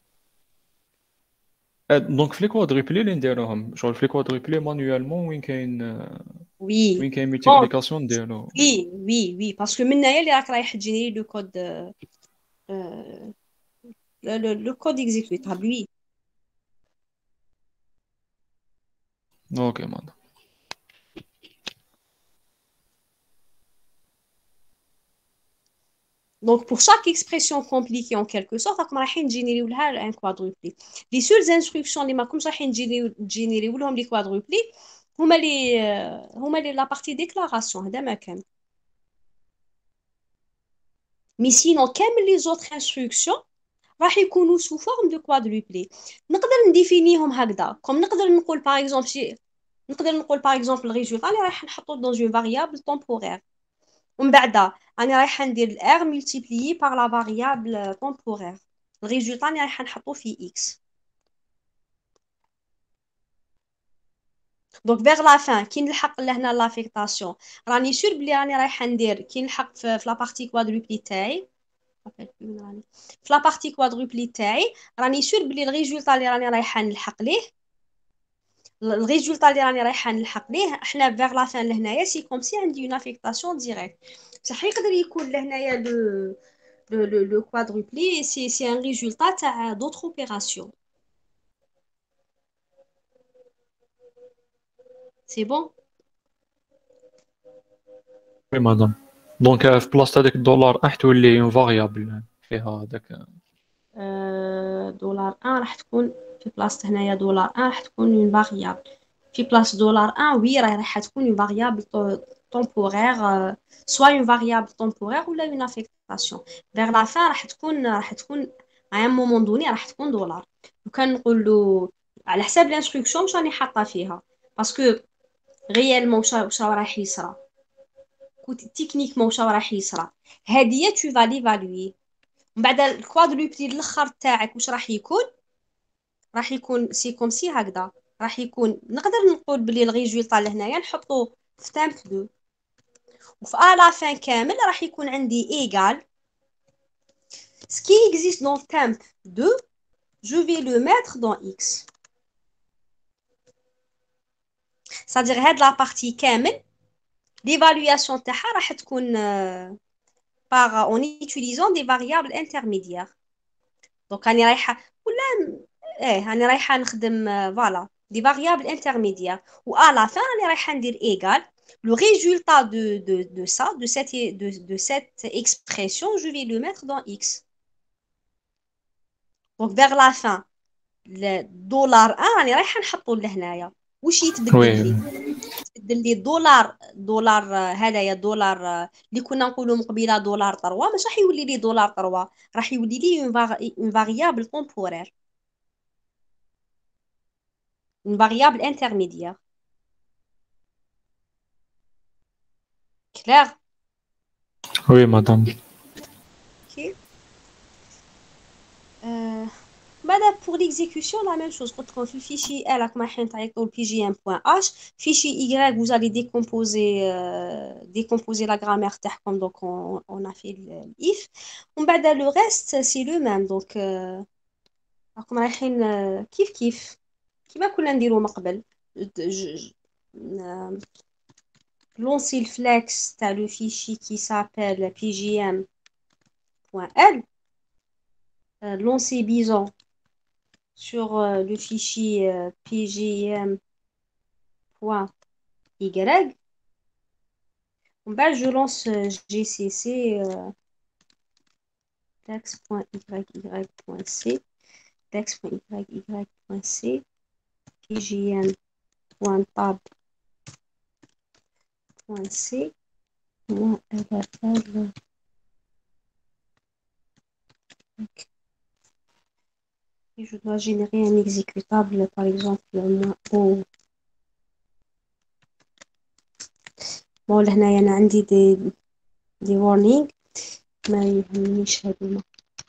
دونك في لي كوادريبلي اللي نديروهم شغل في لي كوادريبلي مانيوالمون Oui. وين كاين Bon, ملتيبليكاسيون نديرو oui, oui, oui. Parce que maintenant, il y a le code, euh, le code exécutable, oui. اوكي مدام Donc, pour chaque expression compliquée en quelque sorte, on va générer un quadruplé. Les seules instructions les générer les quadruplés, la partie déclaration. Mais sinon, comme les autres instructions, راح يكونوا sous forme de quadruplé. نقدر نديفينيهم هكذا. Comme نقدر نقول par exemple le résultat اللي راح نحطه dans une variable temporaire. ومن بعد أنا رايحة ندير R multiplié par la variable temporaire. الريزولتا اللي رايحة نحطو في X. دونك vers la fin كي نلحق لهنا لافيكتاسيون راني سور بلي راني رايحة ندير كي نلحق في لابارتي كوادروبلي تاعي في لابارتي كوادروبلي تاعي راني سور بلي الريزولتا اللي راني رايحة نلحق ليه الريزولتا اللي راني رايحة نلحق ليه احنا vers la fin لهنايا سي كوم سي عندي اون افيكتاسيون ديريكت بصح يقدر يكون لهنايا le quadruplé, c'est un résultat d'autres opérations. C'est bon? وي مدام دونك في بلاصه هذاك الدولار تولي اون فاريابل فيها هذاك دولار 1 راح تكون في بلاصة هنايا دولار 1 راح تكون une variable. في بلاصة دولار 1 وي راح تكون une variable temporaire, soit une variable temporaire ولا une affectation. Vers la fin راح تكون à un moment donné راح تكون دولار. وكان نقول له على حساب الانستركسيون مش راني حاطة فيها. باسكو غيالمون واش راح يصرى تكنيكمون واش راح يصرى هادية tu vas l'évaluer من بعد الكوادروبلي الاخر تاعك واش راح يكون سي كوم سي هكذا راح يكون نقدر نقول بلي الريزولطا لهنايا نحطو في تامب 2 وفي لا فان كامل راح يكون عندي ايغال ce qui existe dans temp 2 je vais le mettre dans x c'est-à-dire هاد لا بارتي كامل l'évaluation تاعها راح تكون en utilisant des variables intermédiaires. Donc راني رايحه ولا راني رايحه نخدم voilà des variables intermédiaires و à la fin راني رايحه ندير égal le résultat de ça de cette expression je vais le mettre dans x. Donc vers la fin le dollar 1 راني رايحه نحطو لهنايا واش يتبدل لي تبدل لي دولار هذايا دولار اللي كنا نقولوا من قبيله دولار 3 مش راح يولي لي دولار 3 راح يولي لي اون فاريابل temporaire اون فاريابل انترميديير كلير وي مدام اوكي بعد pour l'exécution la même chose quand في fichier L راكم رايحين تعيطوا pgm.h fichier Y vous allez décomposer la grammaire تاعكم donc on a fait l'if ومن بعد le reste c'est le même donc راكم رايحين كيف كيما كنا نديرو من قبل lancer le flex تاع le fichier qui s'appelle pgm.l lancer bison sur le fichier pgm.y. Ben, je lance gcc text.yy.c text.yy.c pgm.tab.c moi elle appelle Et je dois générer un exécutable, par exemple, oh. Bon, لهنايا أنا عندي des warnings ما يهمنيش هادوما.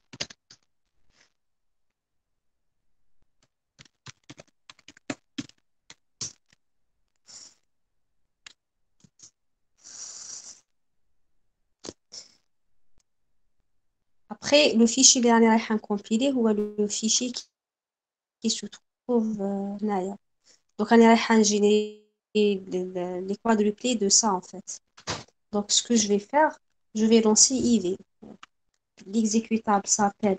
Après, le fichier اللي راني رايحة نكومبيليه هو le fichier qui se trouve هنايا. Donc راني رايحة نجينيري les quadruplés de ça en fait. Donc ce que je vais faire, je vais lancer IV. L'exécutable s'appelle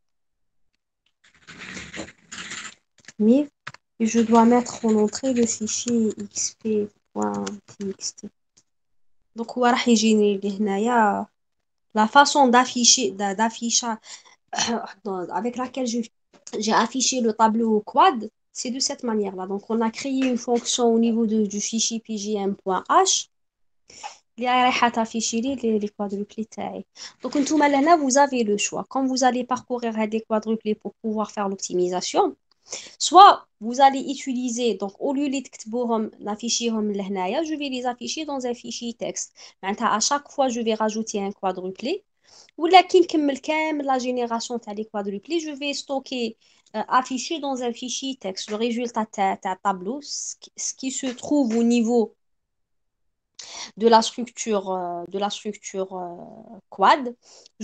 MIV et je dois mettre en entrée le fichier xp.txt. Donc هو راح يجيني لي هنايا la façon d'affichage avec laquelle j'ai affiché le tableau quad, c'est de cette manière-là. Donc on a créé une fonction au niveau du fichier pgm.h اللي رايحة تافيشي لي les quadruplés تاعي. Donc نتوما لهنا vous avez le choix. Quand vous allez parcourir les quadruplés pour pouvoir faire l'optimisation, soit vous allez utiliser, donc au lieu de n'afficherهم لهنايا, je vais les afficher dans un fichier texte. معناتها à chaque fois je vais rajouter un quadruplé. ولا كي نكمل كامل la génération تاع les quadruplés, je vais stocker afficher dans un fichier texte le résultat تاع tableau, ce qui se trouve au niveau de la structure quad,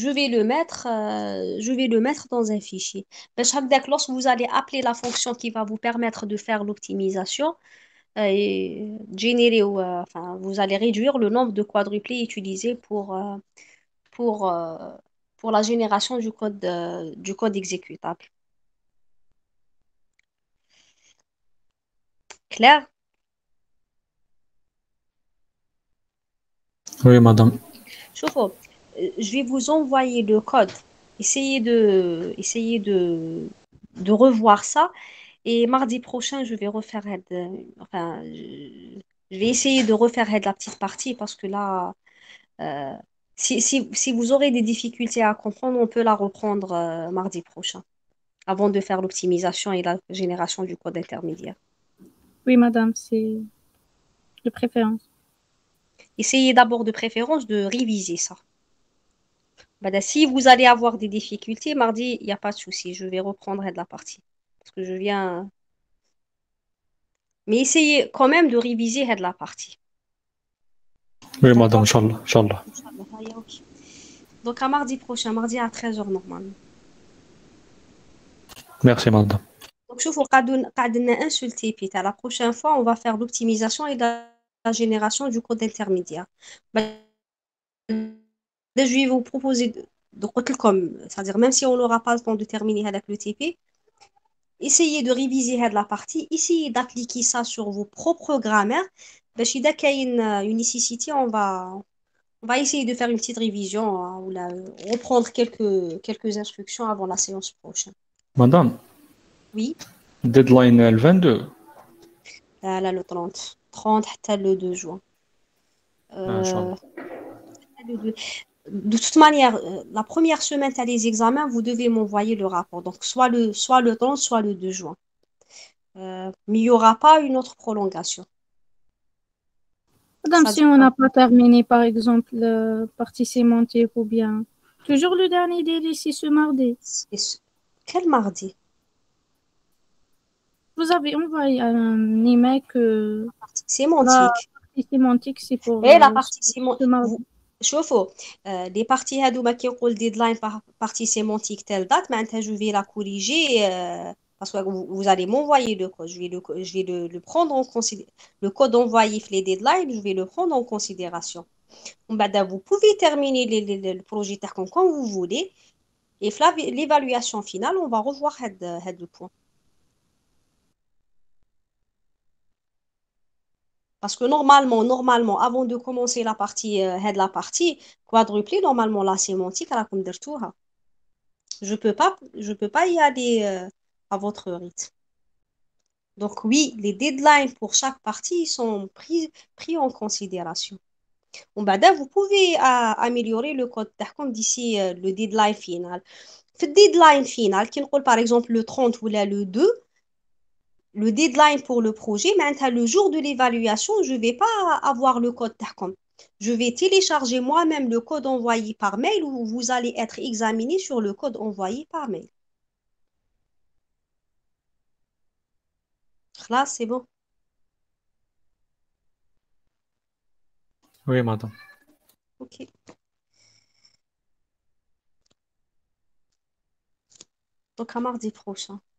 je vais le mettre dans un fichier. Lorsque vous allez appeler la fonction qui va vous permettre de faire l'optimisation, et générer, enfin, vous allez réduire le nombre de quadruplés utilisés pour, euh, pour la génération du code exécutable. Claire? Oui, madame. شوفوا, je vais vous envoyer le code. Essayez de revoir ça. Et mardi prochain, je vais refaire enfin, je vais essayer de refaire la petite partie parce que là, euh, si vous aurez des difficultés à comprendre, on peut la reprendre mardi prochain avant de faire l'optimisation et la génération du code intermédiaire. Oui, madame, c'est de préférence. Essayez d'abord de préférence de réviser ça. Si vous allez avoir des difficultés, mardi, il n'y a pas de souci. Je vais reprendre la partie. Parce que je viens. Mais essayez quand même de réviser la partie. Oui, madame, Inch'Allah. Inch'Allah. Donc à mardi prochain, mardi à 13h normalement. Merci, madame. Donc je vous قعدنا un seul TP. La prochaine fois, on va faire l'optimisation et la génération du code intermédiaire. Je vais vous proposer c'est-à-dire même si on n'aura pas le temps de terminer avec le TP, essayez de réviser la partie, essayez d'appliquer ça sur vos propres grammaires. Si il y a une nécessité, on va essayer de faire une petite révision ou reprendre quelques instructions avant la séance prochaine. Madame, Oui, deadline le 22. là, le 30. 30 حتى le 2 juin. Inch'Allah. De toute manière, la première semaine à les examens, vous devez m'envoyer le rapport. Donc, soit le 30, soit le 2 juin. Mais il n'y aura pas une autre prolongation. Madame, Ça si dure on pas. n'a pas terminé, par exemple, la partie sémantique ou bien toujours le dernier délai, c'est ce mardi. Quel mardi? Vous avez envoyé un email que Sémantique. la partie sémantique, c'est pour Et la partie ce sémantique. mardi. شوفوا les parties هادوما كيقول deadline par partie sémantique telle date, maintenant je vais la corriger parce que vous allez m'envoyer le code, je vais le prendre en considération. Le code envoyé les deadlines, je vais le prendre en considération. Vous pouvez terminer le projet quand vous voulez et l'évaluation finale, on va revoir le point. Parce que normalement, avant de commencer la partie quadruplée, normalement la sémantique, elle a comme درتوها. Je peux pas y aller à votre rythme. Donc oui, les deadlines pour chaque partie sont pris en considération. Bon, vous pouvez améliorer le code d'ici le deadline final. في الديدلاين فينال كي نقول par exemple le 30 ولا le 2 le deadline pour le projet معناتها le jour de l'évaluation je vais pas avoir le code تاعكم. Je vais télécharger moi-même le code envoyé par mail où vous allez être examiné sur le code envoyé par mail. Là, c'est bon. Oui, madame. Ok. Donc à mardi prochain.